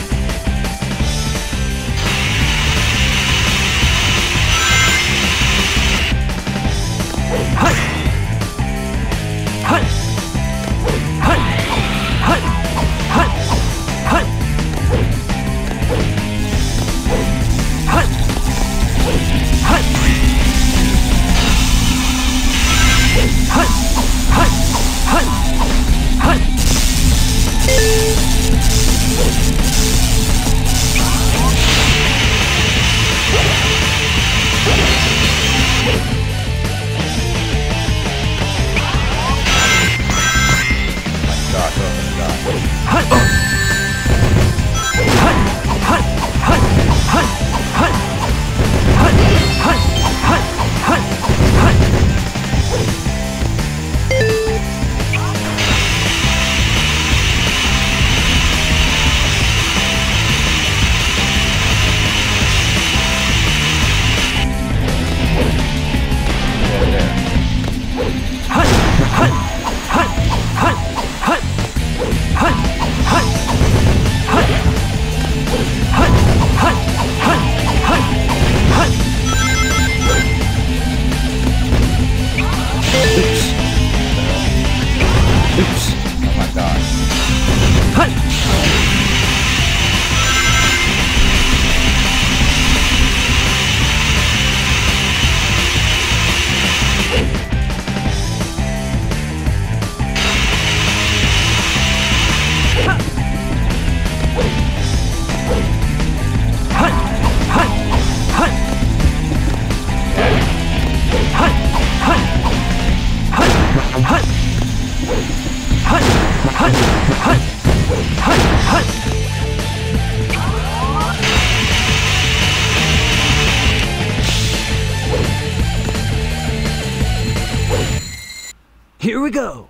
Here we go.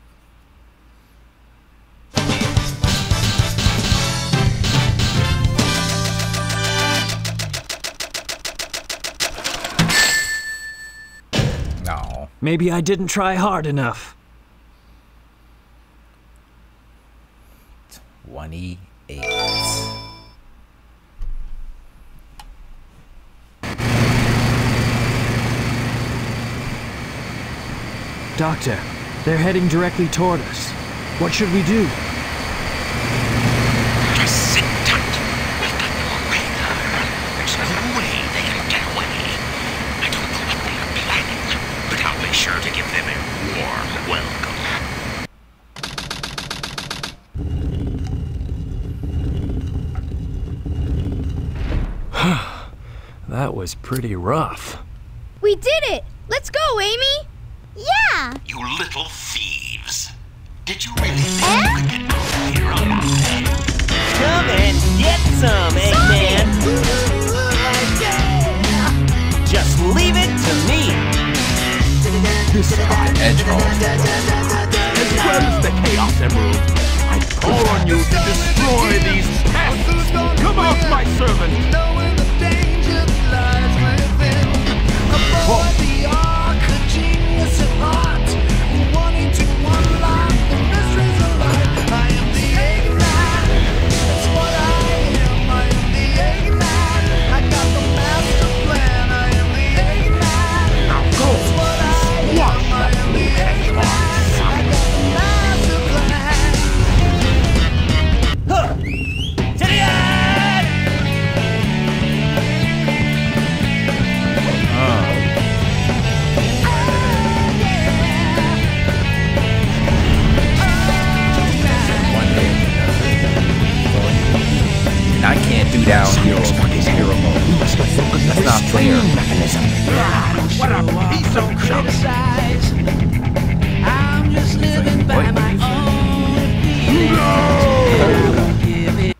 No. Maybe I didn't try hard enough. 28. Doctor, they're heading directly toward us. What should we do? Just sit tight. We've got them on radar. There's no way they can get away. I don't know what they are planning, but I'll be sure to give them a warm welcome. That was pretty rough. We did it! Let's go, Amy! Yeah! You little thieves. Did you really think you could get out here alive? Come and get some, Eggman! Just leave it to me! This Edgehog. As well as the Chaos Emerald, I call on you to destroy these pests! Come out, my servant! Whoa. I can't do downhill. That's not fair. What a piece of junk! I'm just living by my own feelings.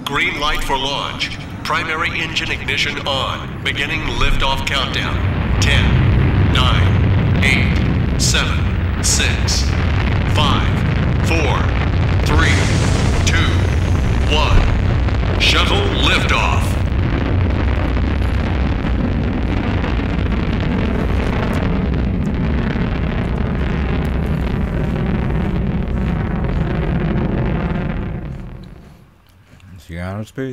Green light for launch. Primary engine ignition on. Beginning liftoff countdown. 10, 9, 8, 7, 6, 5, 4, 3, 2, 1. Shuttle liftoff. Is he out of space?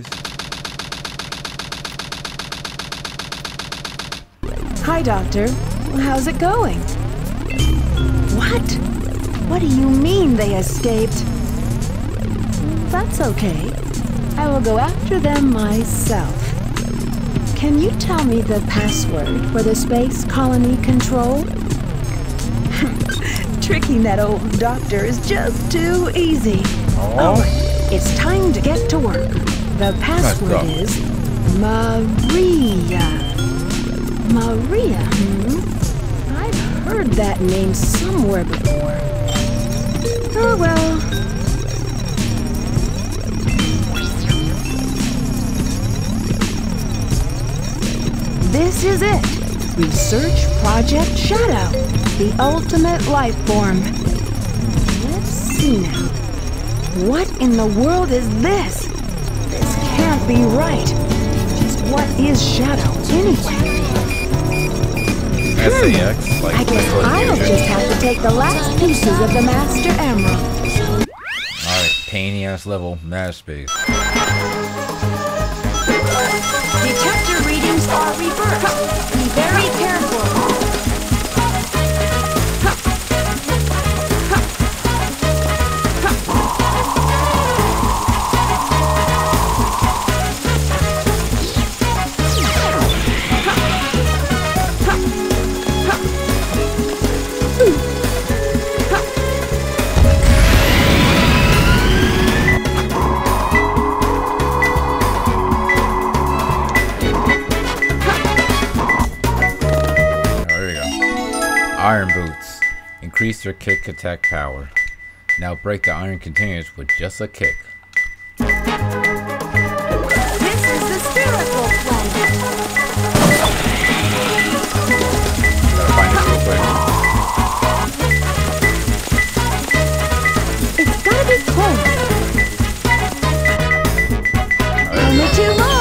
Hi, Doctor. How's it going? What? What do you mean they escaped? That's okay. I will go after them myself. Can you tell me the password for the space colony control? Tricking that old doctor is just too easy. Oh, it's time to get to work. The password is Maria. Maria, I've heard that name somewhere before. Oh well. This is it. Research Project Shadow, the ultimate life form. Let's see now. What in the world is this? This can't be right. Just what is Shadow anyway? SAX, like I guess I'll just have to take the last pieces of the Master Emerald. Alright, painy ass level, mad space. Detector readings are reversed. Be very careful. Iron boots. Increase your kick attack power. Now break the iron containers with just a kick. This is the spherical planet. Gotta find it real quick. It's gotta be close. Only two more.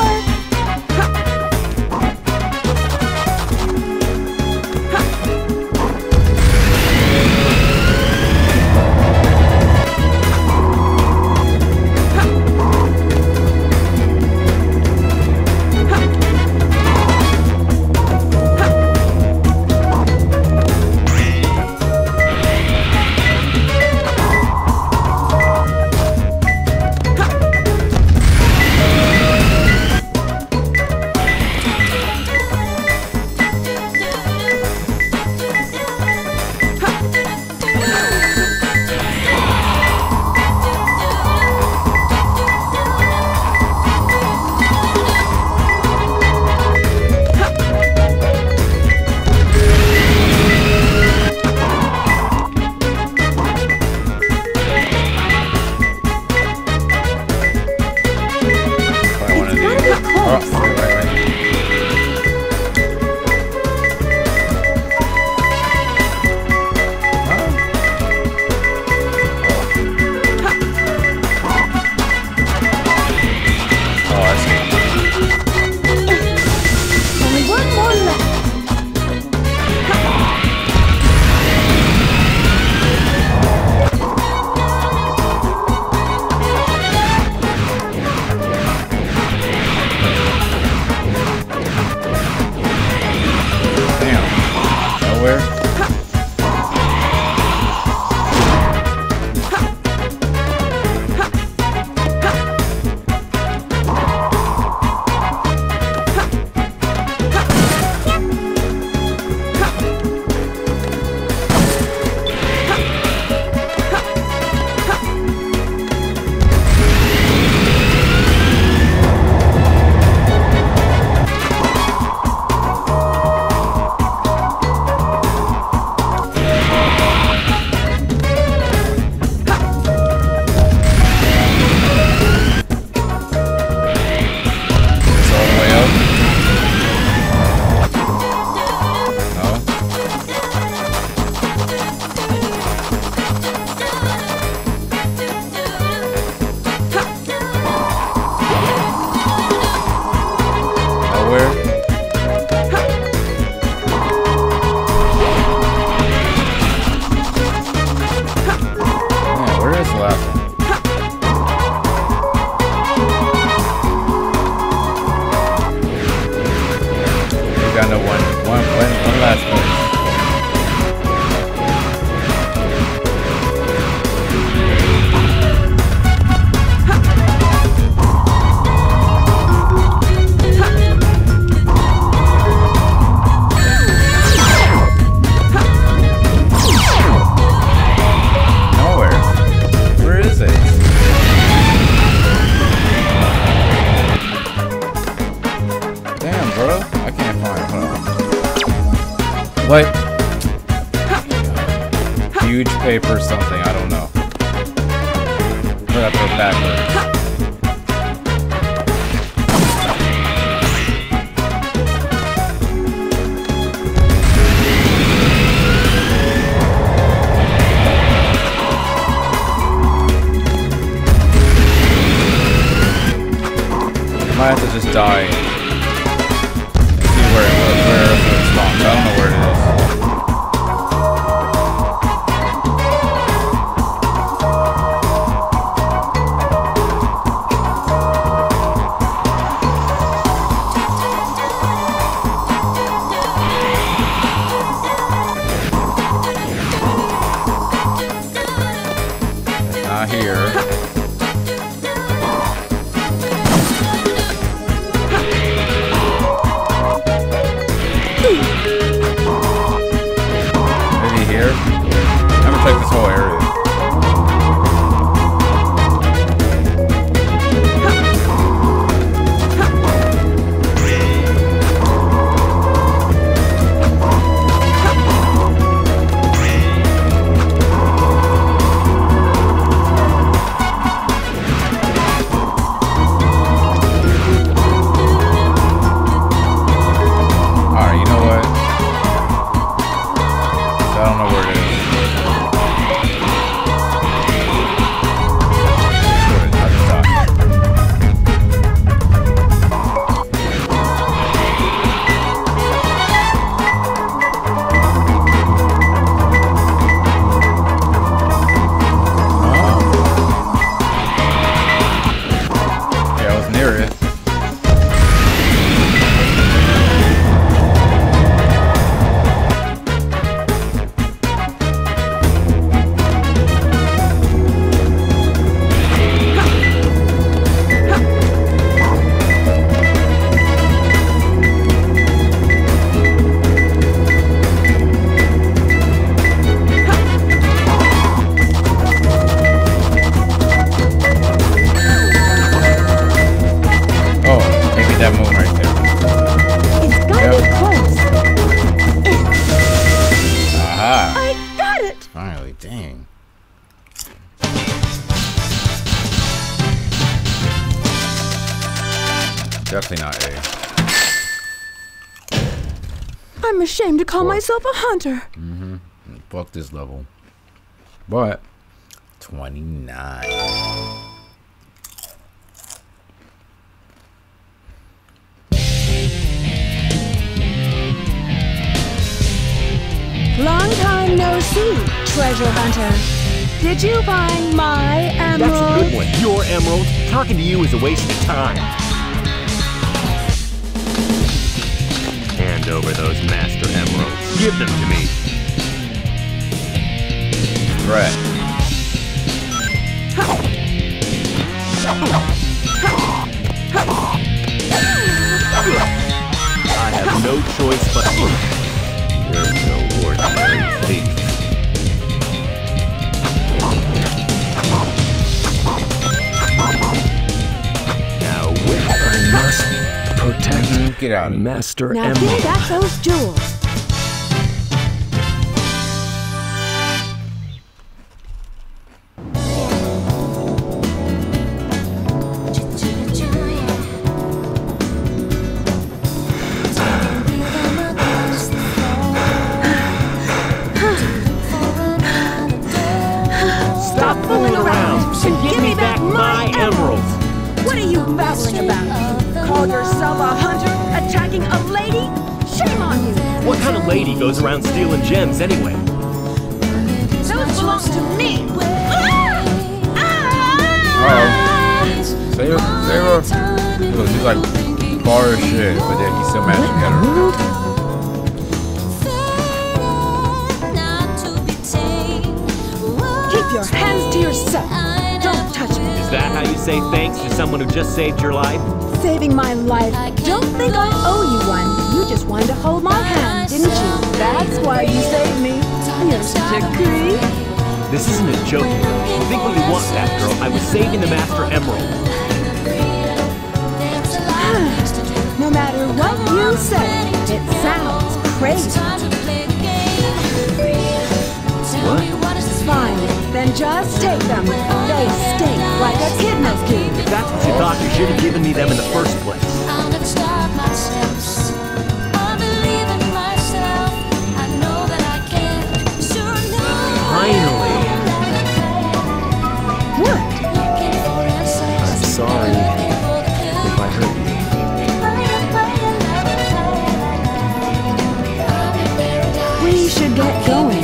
What? Huge paper something, I don't know. Put that throw backwards. Might have to just die. See where it spawns. I don't know where it is. It's not here. Like this whole area. Alright, you know what? I don't know where it is. Definitely not A. I'm ashamed to call myself a hunter. Mm-hmm. Fuck this level. But 29. Long time no see, treasure hunter. Did you find my emerald? That's a good one. Your emerald. Talking to you is a waste of time. Hand over those master emeralds. Give them to me. Threat. I have no choice but to. You're no ordinary thief. Now where I must protect Get out of Master Now Emerald. give me back those jewels. Stop fooling around and give me back my emeralds. What are you babbling about? Call yourself a hunter attacking a lady? Shame on you! What kind of lady goes around stealing gems anyway? Those belong to me! Save her. Look, she's like bar as shit, but then he's still managed to get her. Keep your hands to yourself. Don't touch me. Is that how you say thanks to someone who just saved your life? Saving my life. Don't think I owe you one. You just wanted to hold my hand, didn't you? That's why you saved me. You're such a creep. This isn't a joke. Think what you want, that girl. I was saving the Master Emerald. No matter what you say, it sounds crazy. What? Fine, then just take them. They stink like a kidney. If that's what you thought, you should have given me them in the first place. I'll never stop myself. I believe in myself. I know that I can. Sure enough. Finally. What? I'm sorry if I hurt you. We should get going.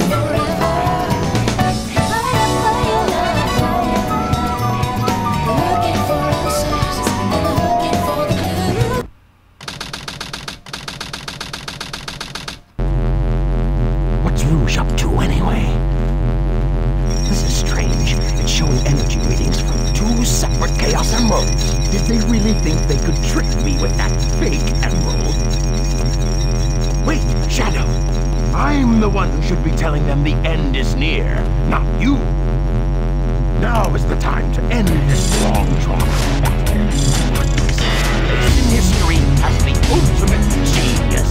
What's Rouge up to anyway? This is strange. It's showing energy readings from 2 separate Chaos Emeralds. Did they really think they could trick me with that fake emerald? Wait, Shadow. I'm the one who should be telling them the end is near, not you. Now is the time to end this long drama battle. This in history has the ultimate genius.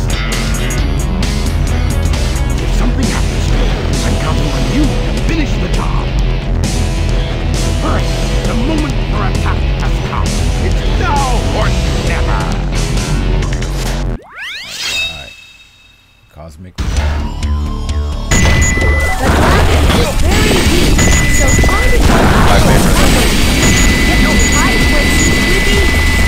If something happens to me, I'm counting on you to finish the job. Fine, the moment for attack has come. It's now or never. Alright. Cosmic. The dragon is very weak, so try to get no hide where it seems to be.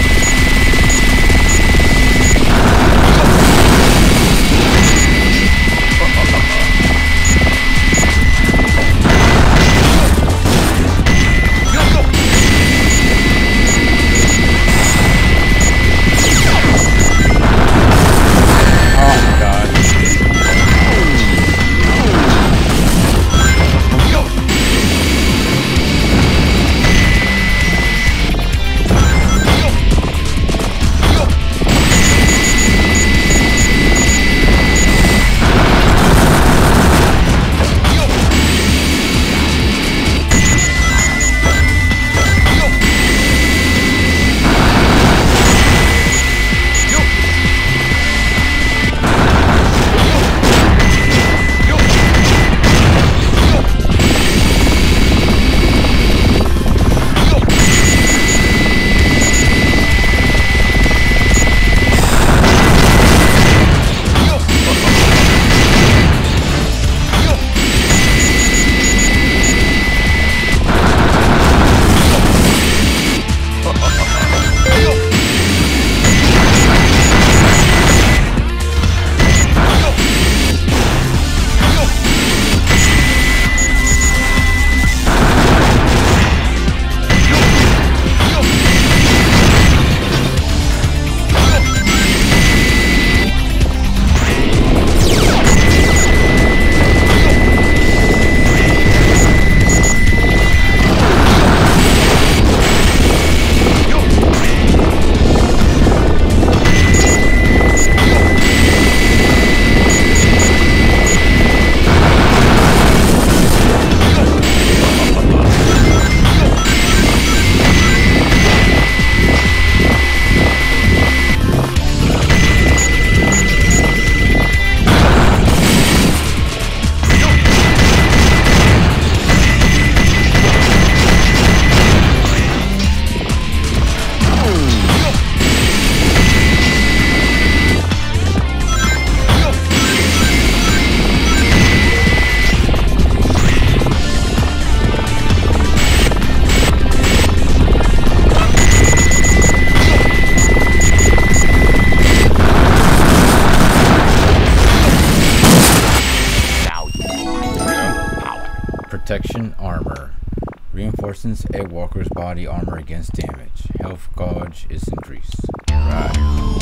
Protection armor. Reinforces a walker's body armor against damage. Health gauge is increased. Right.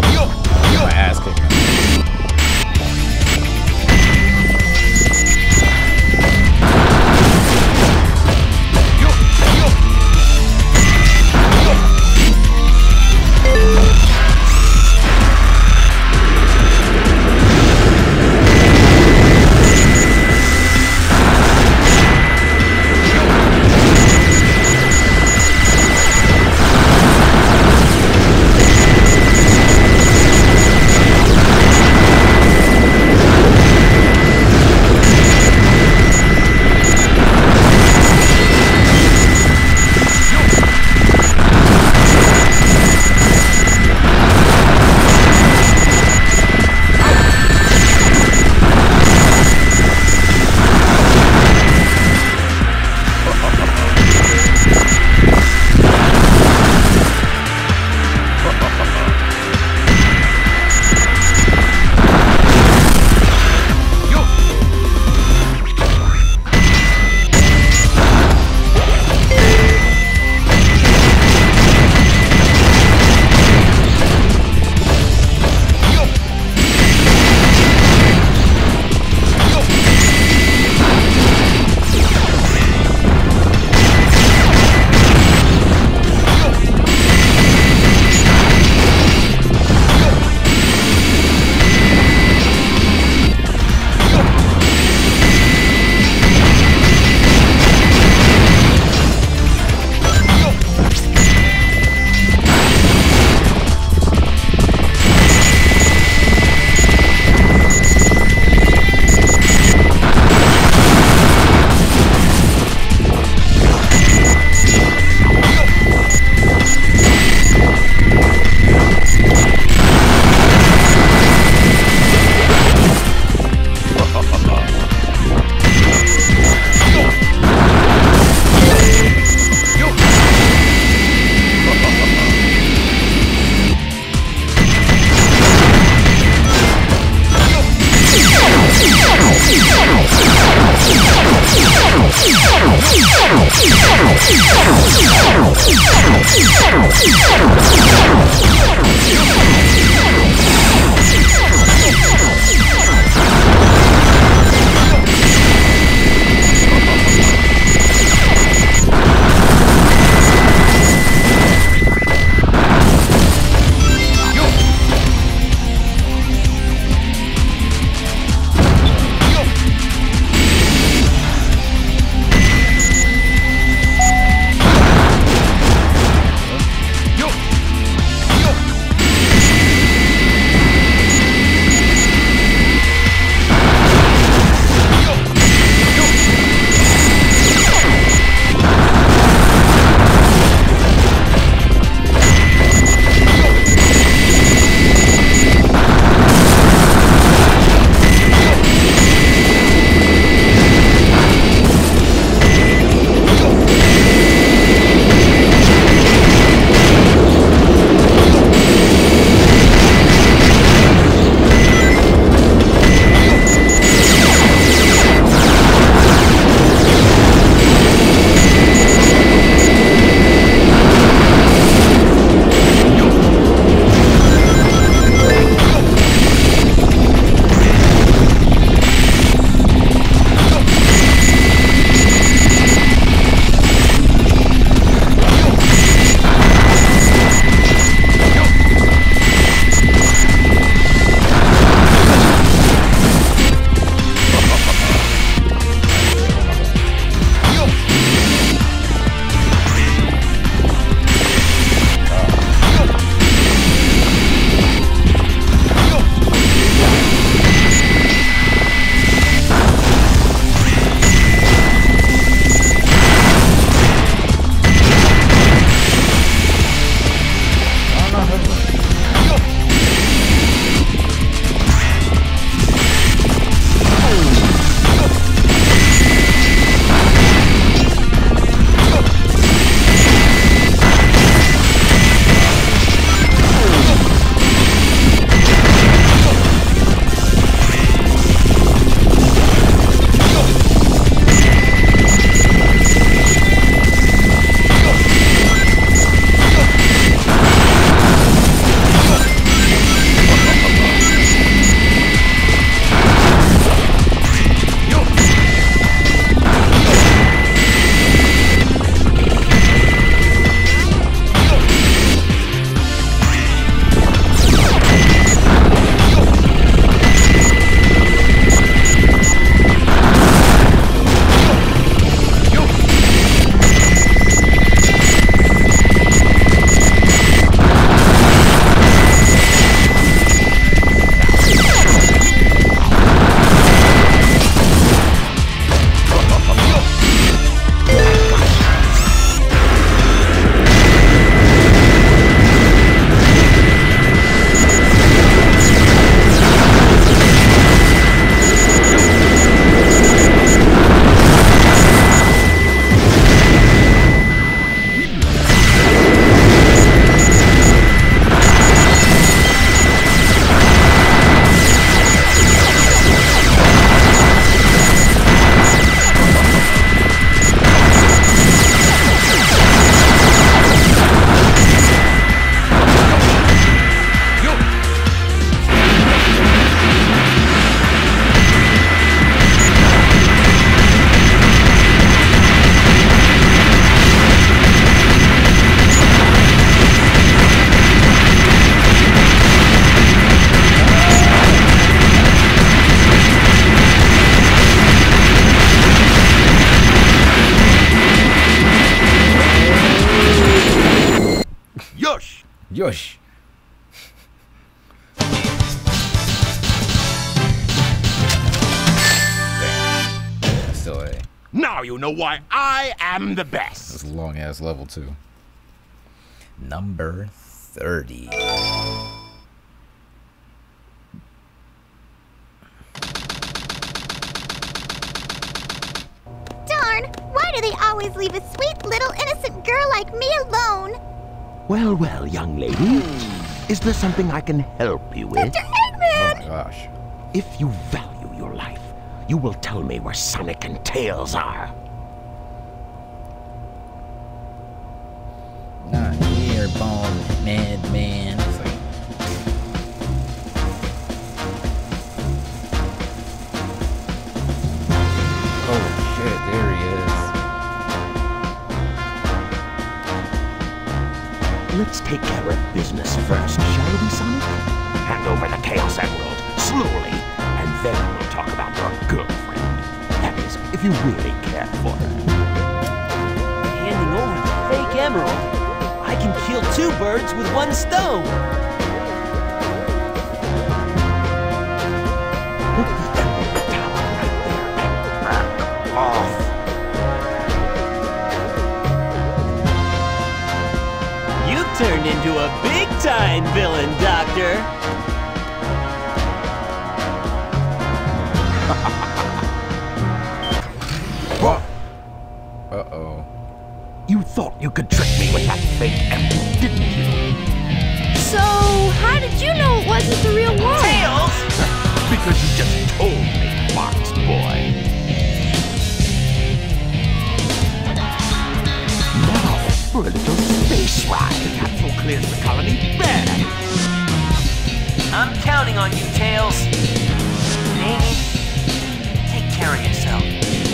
My ass kicked. Yosh. Damn. Still A. Now you know why I am the best. That's a long ass level too. Number 30. Darn! Why do they always leave a sweet little innocent girl like me alone? Well, well, young lady. Is there something I can help you with? Dr. Eggman! Oh my gosh. If you value your life, you will tell me where Sonic and Tails are. Nice. hairball madman. It's like, oh shit, there he is. Let's take care of business first, shall we, Sonic? Hand over the Chaos Emerald, slowly, and then we'll talk about your girlfriend. That is, if you really care for her. Handing over the fake emerald? I can kill 2 birds with 1 stone. Put the emerald down right there and back off. You turned into a big-time villain, Doctor. Uh-oh. You thought you could trick me with that fake emerald, didn't you? So, how did you know it wasn't the real one? Tails! Because you just told me, Fox Boy. Now, for a little space ride. Capsule clears the colony bad. I'm counting on you, Tails. Amy, take care of yourself.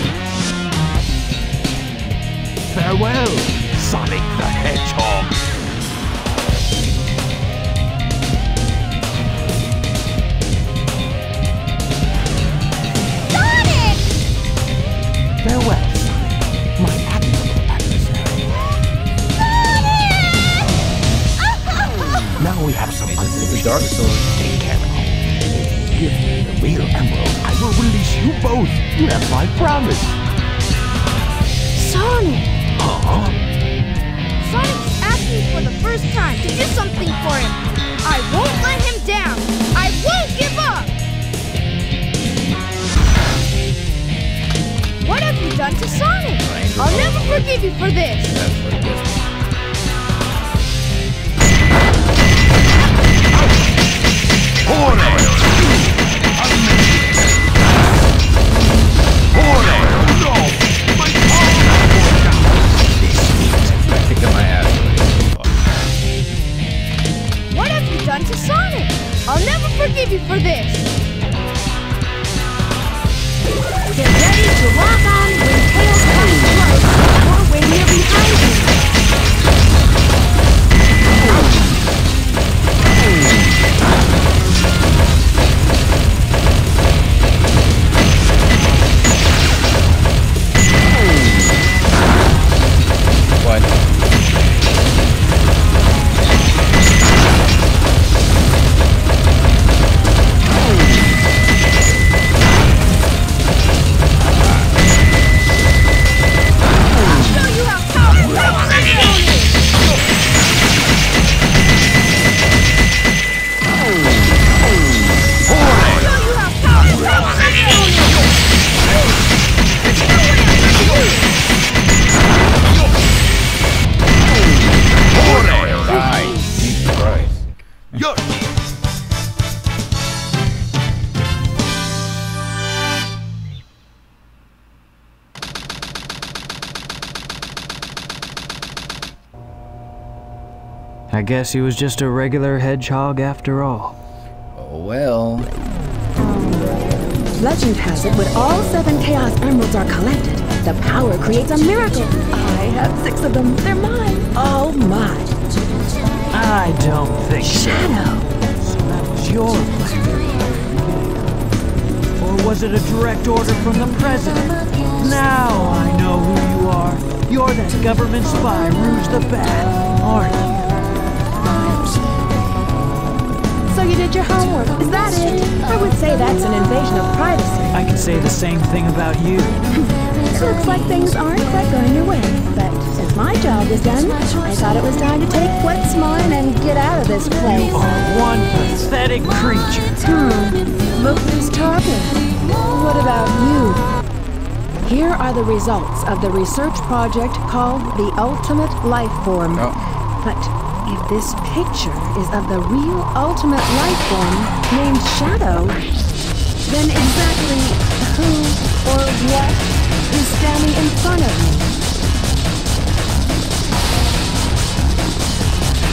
Farewell, Sonic the Hedgehog. Sonic! Farewell, Sonic, my admirable adversary. Now we have some unfinished Dark Sword to take care of. Give me the real emerald, I will release you both. You have my promise. Sonic! Huh? Sonic's asking for the first time to do something for him. I won't let him down. I won't give up. What have you done to Sonic? I'll never forgive you for this. That's what it is. What have you done to Sonic? I'll never forgive you for this. Get ready to lock on when Tails comes close or when you're behind you. What? I guess he was just a regular hedgehog after all. Oh well. Legend has it when all 7 Chaos Emeralds are collected, the power creates a miracle. I have 6 of them. They're mine. All mine. I don't think Shadow. so. That was your plan. Or was it a direct order from the president? Now I know who you are. You're that government spy, Rouge the Bat, aren't you? So you did your homework, is that it? I would say that's an invasion of privacy. I can say the same thing about you. Looks like things aren't quite going your way, but since my job is done, I thought it was time to take what's mine and get out of this place. You are one pathetic creature. Look who's talking. What about you? Here are the results of the research project called the Ultimate Life Form. But if this picture is of the real ultimate life form named Shadow, then exactly who or what is standing in front of me?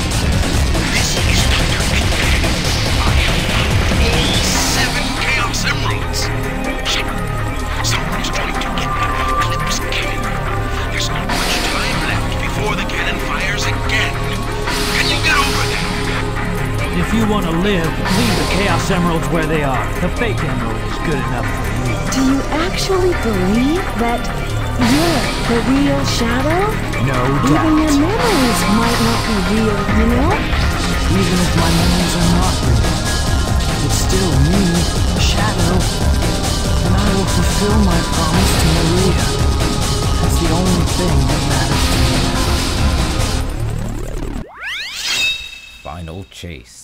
you want to live, leave the Chaos Emeralds where they are. The fake emerald is good enough for me. Do you actually believe that you're the real Shadow? No Even doubt. your memories might not be real, you know? Even if my memories are not real, it's still me, Shadow. And I will fulfill my promise to Maria. That's the only thing that matters to me now. Final chase.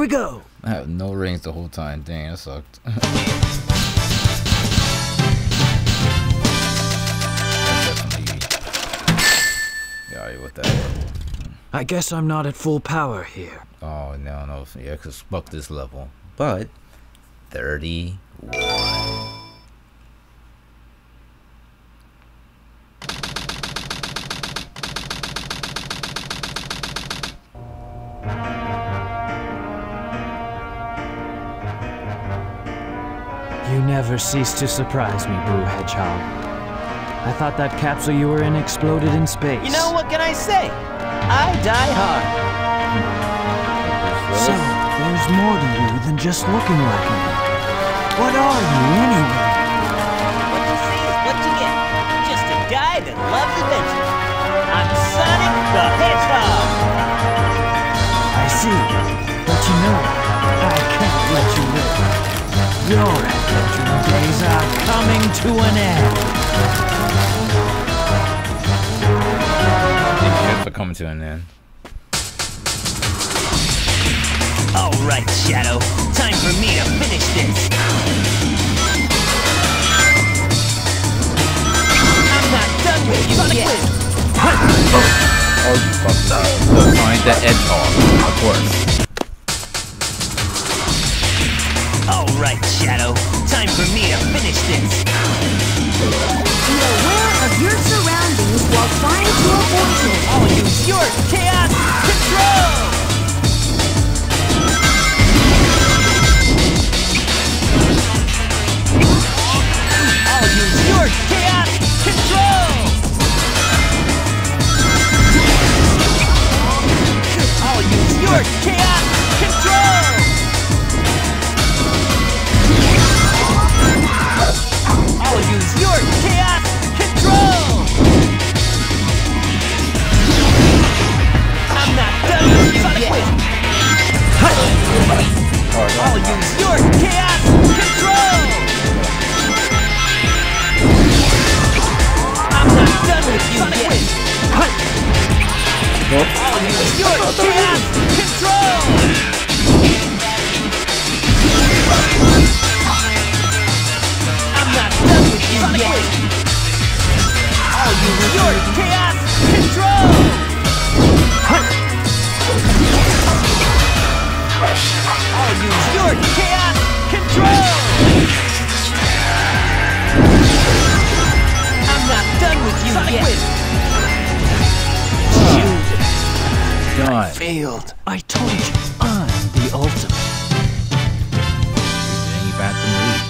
we go. I have no rings the whole time. Dang, that sucked. Yeah, with that. I guess I'm not at full power here. Oh, no. Yeah, because fuck this level. But 31. You never cease to surprise me, Blue Hedgehog. I thought that capsule you were in exploded in space. You know, what can I say? I die hard. So, there's more to you than just looking like me. What are you, anyway? What you see is what you get. Just a guy that loves adventure. I'm Sonic the Hedgehog. I see. But you know, I can't let you live. Your adventuring days are coming to an end. For coming to an end. Alright, Shadow. Time for me to finish this. I'm not done with you yet. Oh, you fucking find the Hedgehog, of course. Alright, Shadow. Time for me to finish this. Be aware of your surroundings while trying to avoid it. I'll use your chaos control! I'll use your chaos control! I'll use your chaos control! I'll use your chaos control! I'm not done with you yet! I'll use your chaos control! I'm not done with you yet! I'll use your chaos control! I'm not done with you yet! I'll use your chaos control! I'll use your chaos control! I'm not done with you yet! I failed. I told you, I'm the ultimate. You ain't about to move.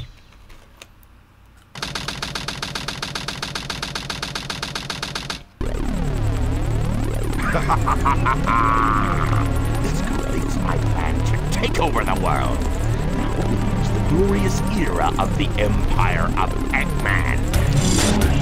This completes my plan to take over the world. Now begins the glorious era of the Empire of Eggman.